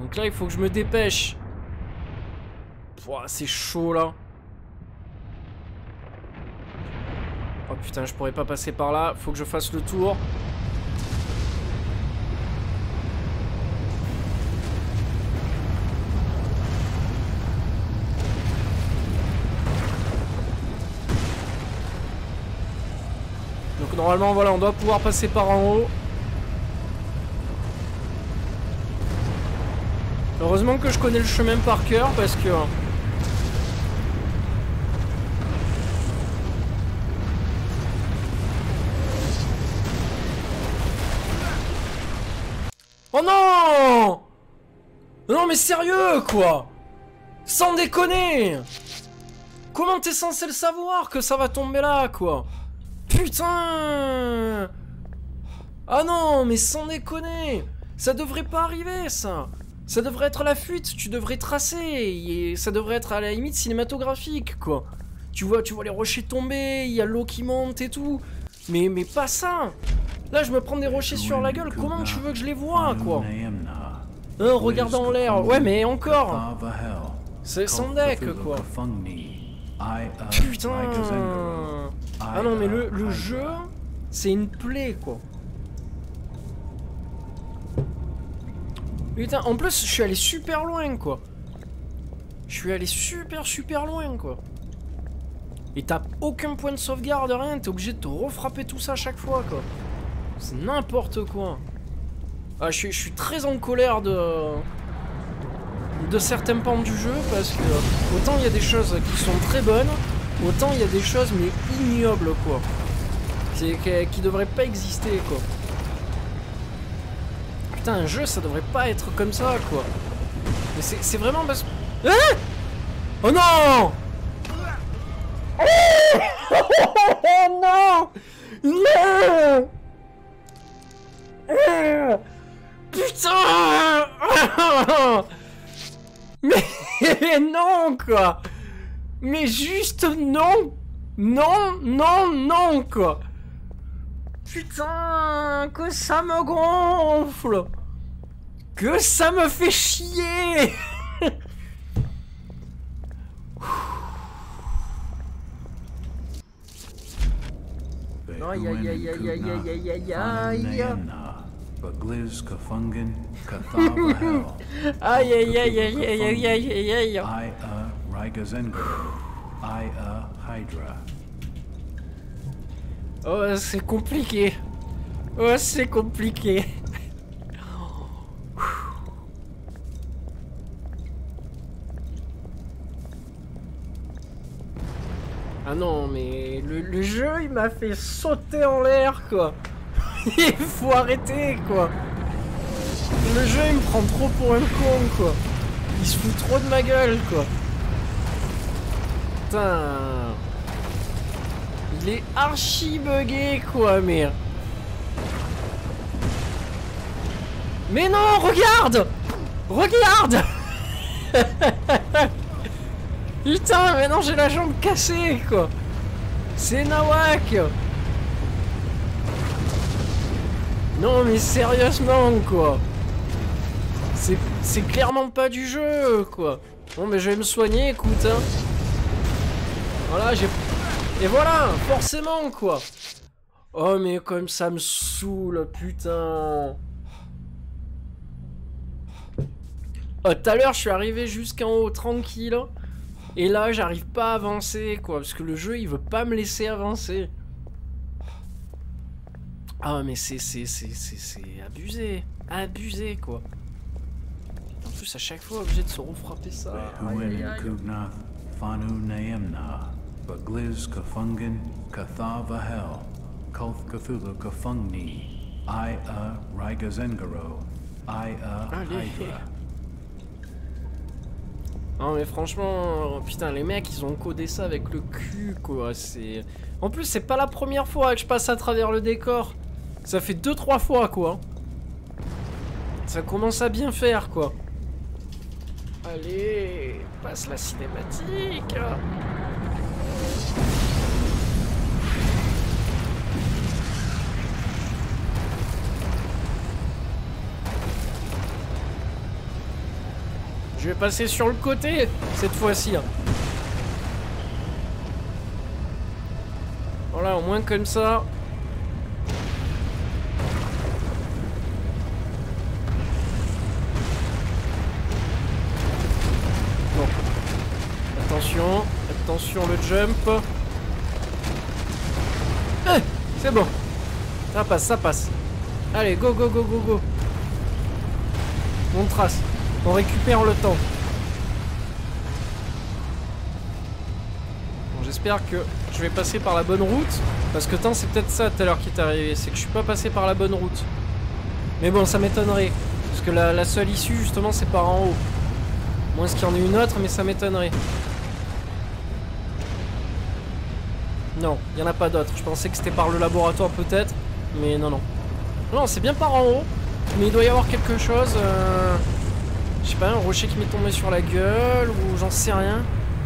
Donc là, il faut que je me dépêche. Pouah, c'est chaud là. Oh putain, je pourrais pas passer par là. Faut que je fasse le tour. Donc normalement, voilà, on doit pouvoir passer par en haut. Heureusement que je connais le chemin par cœur parce que... Oh non! Non mais sérieux quoi! Sans déconner! Comment t'es censé le savoir que ça va tomber là quoi? Putain! Ah non mais sans déconner! Ça devrait pas arriver ça! Ça devrait être la fuite, tu devrais tracer, et ça devrait être à la limite cinématographique quoi. Tu vois les rochers tomber, il y a l'eau qui monte et tout. Mais pas ça! Là, je me prends des rochers sur la gueule, comment tu veux que je les vois, quoi? Regarde en l'air, ouais, mais encore! C'est sans deck, quoi. Putain! Ah non, mais le jeu, c'est une plaie, quoi. Putain, en plus, je suis allé super loin, quoi. Je suis allé super loin, quoi. Et t'as aucun point de sauvegarde, rien, t'es obligé de te refrapper tout ça à chaque fois, quoi. C'est n'importe quoi. Ah, je suis très en colère de certains pans du jeu parce que autant il y a des choses qui sont très bonnes, autant il y a des choses mais ignobles quoi. Qui devraient pas exister quoi. Putain, un jeu ça devrait pas être comme ça quoi. Mais c'est vraiment parce que... Hein? Oh non! Oh non! Non! Putain! Mais non quoi! Mais juste non! Non quoi! Putain! Que ça me gonfle! Que ça me fait chier! Aïe aïe aïe aïe aïe aïe aïe aïe aïe. Bagliz Kafungan Kathava Aïe aïe aïe aïe aïe aïe aïe aïe aïe. Ia Rygazengaro Ia Hydra. Oh c'est compliqué. Oh c'est compliqué. Ah non mais le jeu il m'a fait sauter en l'air quoi. Il faut arrêter quoi. Le jeu il me prend trop pour un con quoi. Il se fout trop de ma gueule quoi. Putain. Il est archi bugué quoi mais... Mais non regarde. Regarde. Putain mais non j'ai la jambe cassée quoi. C'est nawak. Non mais sérieusement quoi. C'est clairement pas du jeu quoi. Bon mais je vais me soigner écoute hein. Voilà j'ai... Et voilà forcément quoi. Oh mais comme ça me saoule putain. Tout à l'heure je suis arrivé jusqu'en haut tranquille. Et là j'arrive pas à avancer quoi. Parce que le jeu il veut pas me laisser avancer. Ah mais c'est abusé. Abusé quoi. En plus à chaque fois obligé de se refrapper ça. Aïe, aïe, aïe. Fanu Naemna Bagliz Kafungan Kathavahel Kulth Cthulhu Kafungni Ia Rygazengaro Ia Hydra. Non mais franchement, putain les mecs ils ont codé ça avec le cul quoi, c'est... En plus c'est pas la première fois que je passe à travers le décor. Ça fait 2-3 fois quoi. Ça commence à bien faire quoi. Allez, passe la cinématique. Je vais passer sur le côté cette fois-ci. Hein. Voilà, au moins comme ça. Bon. Attention, attention le jump. C'est bon. Ça passe, ça passe. Allez, go, go, go, go, go. On trace. On récupère le temps. Bon, j'espère que je vais passer par la bonne route. Parce que c'est peut-être ça tout à l'heure qui est arrivé. C'est que je suis pas passé par la bonne route. Mais bon, ça m'étonnerait. Parce que la seule issue, justement, c'est par en haut. Moins qu'il y en ait une autre, mais ça m'étonnerait. Non, il n'y en a pas d'autre. Je pensais que c'était par le laboratoire peut-être. Mais non, non. Non, c'est bien par en haut. Mais il doit y avoir quelque chose. Je sais pas, un rocher qui m'est tombé sur la gueule. Ou j'en sais rien.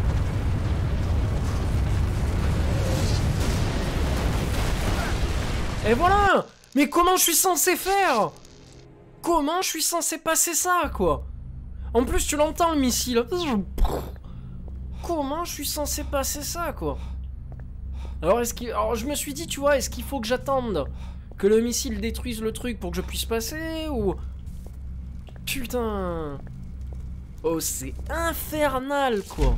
Et voilà! Mais comment je suis censé faire? Comment je suis censé passer ça, quoi? En plus, tu l'entends, le missile. Comment je suis censé passer ça, quoi? Alors, alors, je me suis dit, tu vois, est-ce qu'il faut que j'attende que le missile détruise le truc pour que je puisse passer, ou... Putain... Oh, c'est infernal, quoi.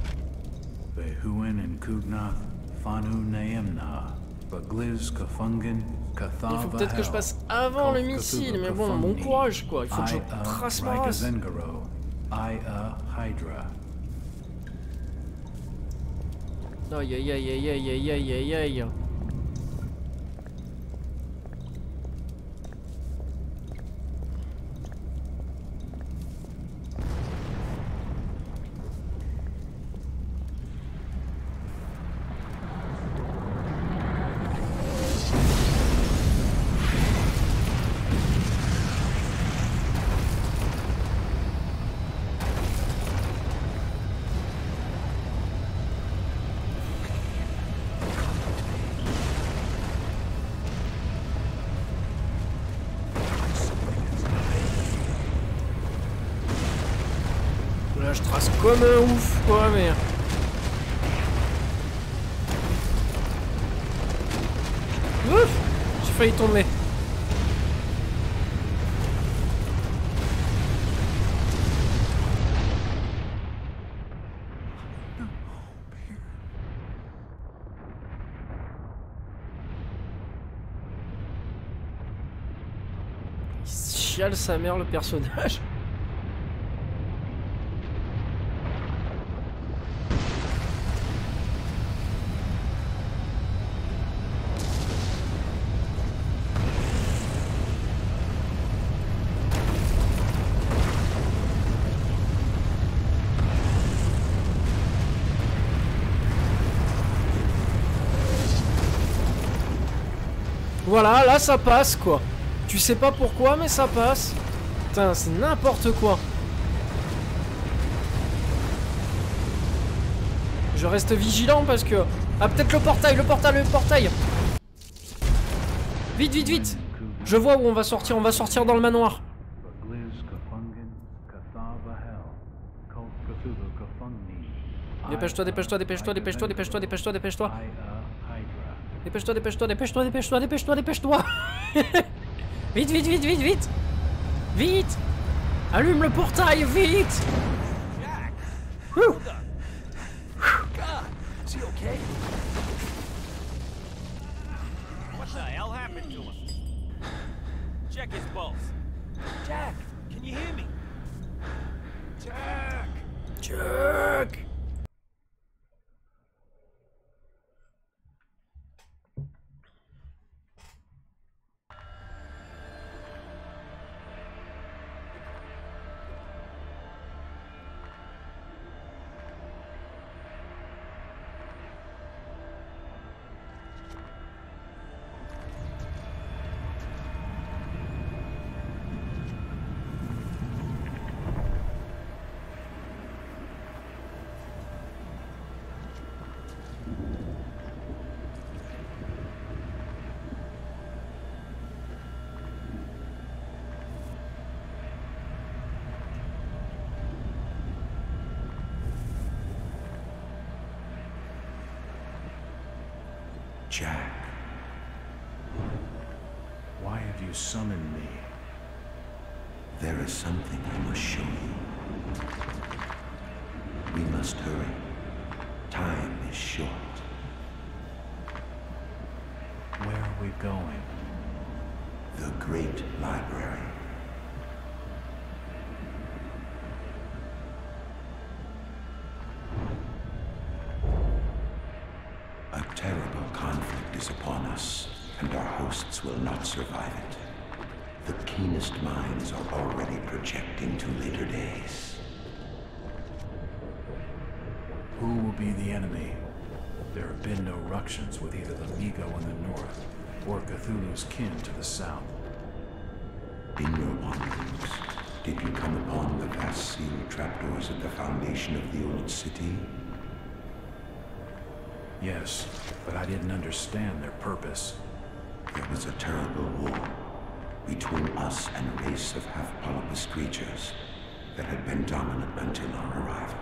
Il faut peut-être que je passe avant le missile, mais bon, bon courage, quoi. Il faut que je trace ma race. Aïe aïe aïe aïe aïe aïe aïe aïe aïe. Là, je trace comme un ouf, quoi, mais... Ouf! J'ai failli tomber. Il chiale sa mère, le personnage. Voilà, là ça passe quoi. Tu sais pas pourquoi, mais ça passe. Putain, c'est n'importe quoi. Je reste vigilant parce que... Ah, peut-être le portail, le portail, le portail. Vite, vite, vite. Je vois où on va sortir dans le manoir. Dépêche-toi, dépêche-toi, dépêche-toi, dépêche-toi, dépêche-toi, dépêche-toi, dépêche-toi. Dépêche-toi, dépêche-toi, dépêche-toi, dépêche-toi, dépêche-toi, dépêche-toi. Vite, vite, vite, vite, vite. Vite. Allume le portail, vite. God, is he okay? What the hell happened to him? Check his pulse. Jack, can you hear me? Jack! Jack! Jack. Why have you summoned me? There is something I must show you. We must hurry. Time is short. Where are we going? The Great Library. A terrible conflict is upon us, and our hosts will not survive it. The keenest minds are already projecting to later days. Who will be the enemy? There have been no ructions with either the Migo in the north or Cthulhu's kin to the south. In your wanderings, did you come upon the vast sealed trapdoors at the foundation of the old city? Yes, but I didn't understand their purpose. There was a terrible war between us and a race of half-polypus creatures that had been dominant until our arrival.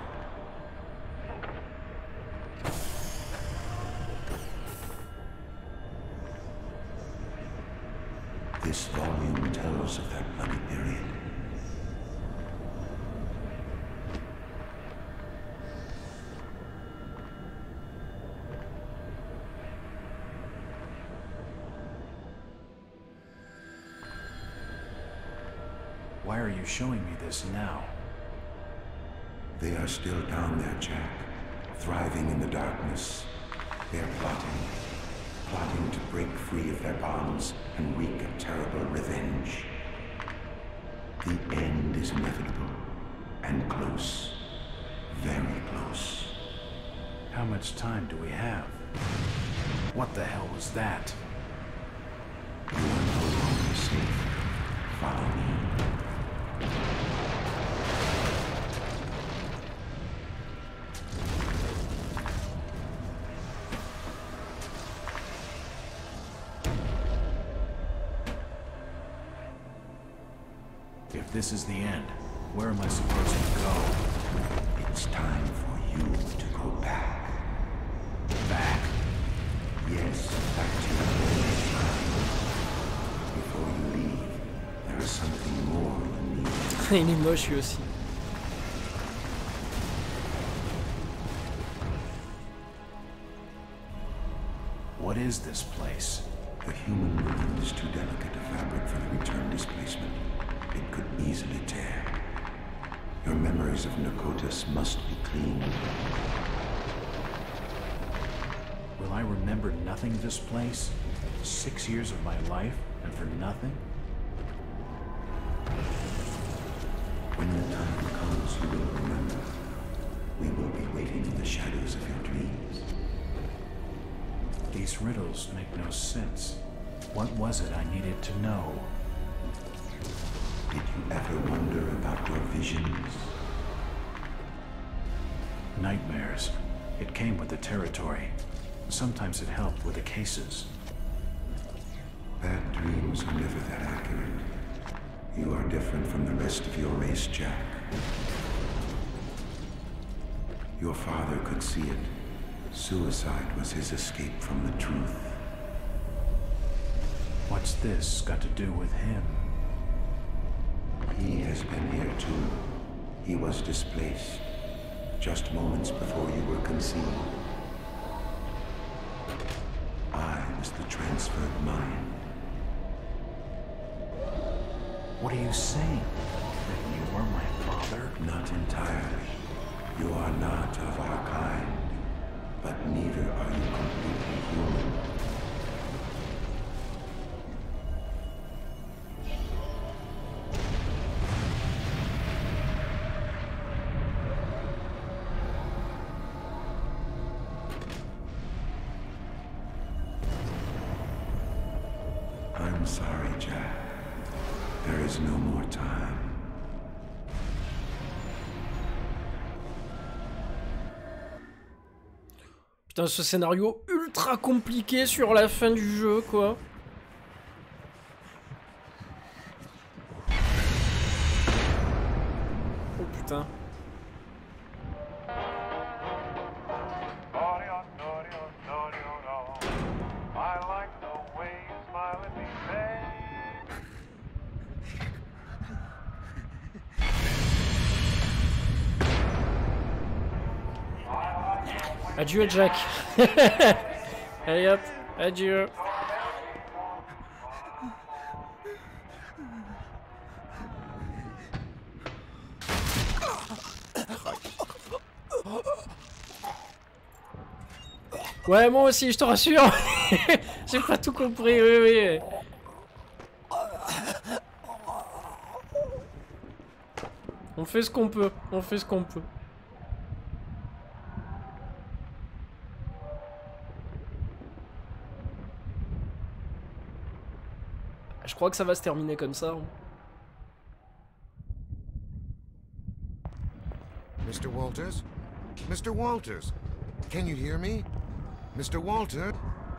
This volume tells of that bloody period. Why are you showing me this now? They are still down there, Jack, thriving in the darkness. They are plotting to break free of their bonds and wreak a terrible revenge. The end is inevitable, and close, very close. How much time do we have? What the hell was that? You are no longer safe. Follow me. If this is the end, where am I supposed to go? It's time for you to go back. Back? Yes, back to your own time. Before you leave, there is something more you need. Il est moche lui aussi. What is this place? The human mind is too delicate a fabric for the return displacement. It could easily tear. Your memories of Narcotis must be cleaned. Will I remember nothing of this place? 6 years of my life, and for nothing? When the time comes, you will remember. We will be waiting in the shadows of your dreams. These riddles make no sense. What was it I needed to know? Did you ever wonder about your visions? Nightmares. It came with the territory. Sometimes it helped with the cases. Bad dreams are never that accurate. You are different from the rest of your race, Jack. Your father could see it. Suicide was his escape from the truth. What's this got to do with him? He has been here too. He was displaced just moments before you were conceived. I was the transferred mind. What are you saying? That you were my father? Not entirely. You are not of our kind, but neither are you completely human. I'm sorry, Jack. There is no more time. Putain, ce scénario ultra compliqué sur la fin du jeu, quoi. Oh putain. Adieu Jack. Allez hop, adieu. Ouais, moi aussi, je te rassure. J'ai pas tout compris, oui, oui. On fait ce qu'on peut, on fait ce qu'on peut. Je crois que ça va se terminer comme ça. Mr. Walters? Mr. Walters? Can you hear me? Mr. Walter?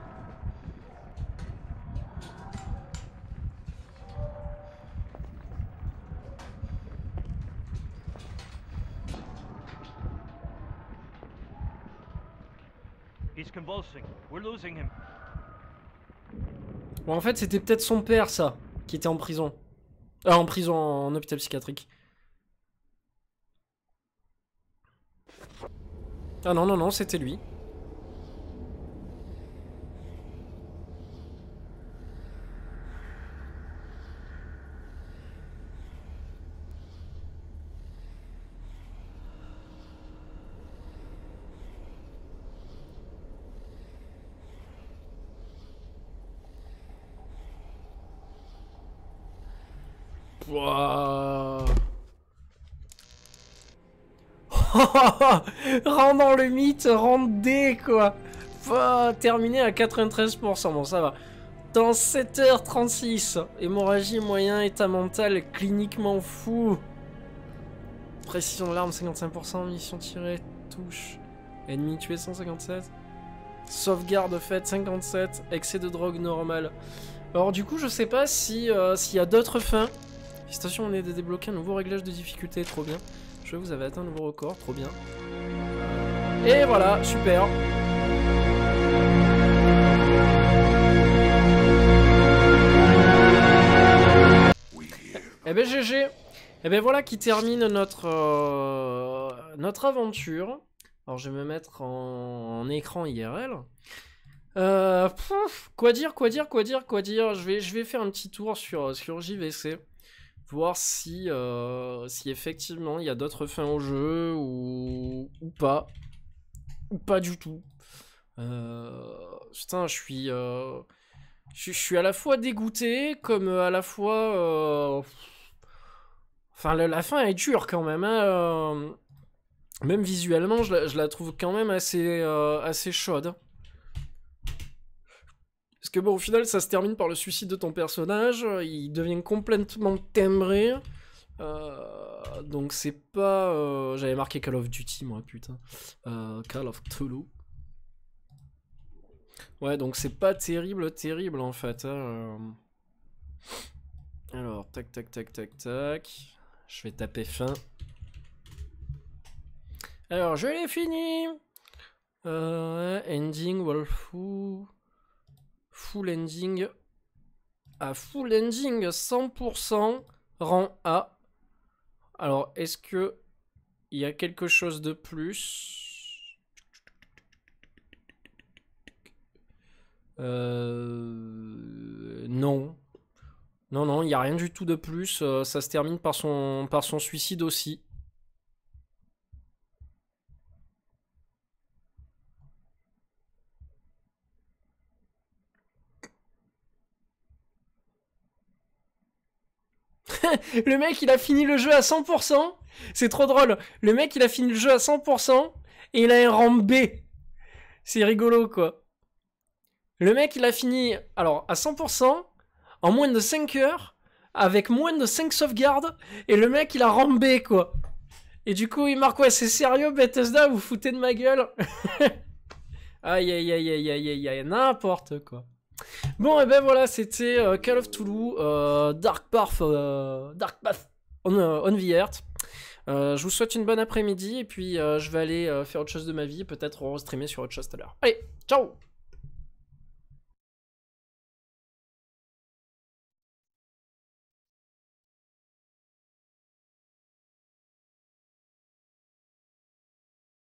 He's convulsing. We're losing him. Bon, en fait, c'était peut-être son père, ça, qui était en prison. En prison, en hôpital psychiatrique. Ah non, non, non, c'était lui. Wow. Rentre dans le mythe, rentre D quoi. Terminé à 93%, bon ça va. Dans 7h36, hémorragie moyen, état mental cliniquement fou. Précision de l'arme 55%, mission tirée, touche. Ennemi tué 157. Sauvegarde faite 57, excès de drogue normal. Alors du coup je sais pas si s'il y a d'autres fins. Félicitations, on est de débloquer un nouveau réglage de difficulté, trop bien. Je vous avez atteint un nouveau record, trop bien. Et voilà, super. Et ben GG. Et ben voilà qui termine notre notre aventure. Alors je vais me mettre en écran IRL. Quoi dire. Je vais faire un petit tour sur JVC. Voir si effectivement il y a d'autres fins au jeu ou pas. Ou pas du tout. Putain, je suis à la fois dégoûté, comme à la fois... Enfin, la fin est dure quand même. Hein, même visuellement, je la trouve quand même assez chaude. Parce que bon, au final, ça se termine par le suicide de ton personnage. Il devient complètement timbré. Donc c'est pas... J'avais marqué Call of Duty, moi, putain. Call of Cthulhu. Ouais, donc c'est pas terrible, en fait. Hein. Alors, tac. Je vais taper fin. Alors, je l'ai fini. Ending, Wolfou. Full ending. Full ending 100%. Rang A. Alors, est-ce que il y a quelque chose de plus? Non. Non, il n'y a rien du tout de plus. Ça se termine par son suicide aussi. Le mec, il a fini le jeu à 100%. C'est trop drôle. Le mec, il a fini le jeu à 100% et il a un rang B. C'est rigolo, quoi. Le mec, il a fini, alors, à 100%, en moins de 5 heures, avec moins de 5 sauvegardes, et le mec, il a rang B, quoi. Et du coup, il marque, ouais, c'est sérieux, Bethesda, vous foutez de ma gueule. Aïe, n'importe quoi. Bon, et ben voilà, c'était Call of Cthulhu, Dark Path on the Earth. Je vous souhaite une bonne après-midi, et puis je vais aller faire autre chose de ma vie, peut-être restreamer sur autre chose tout à l'heure. Allez, ciao!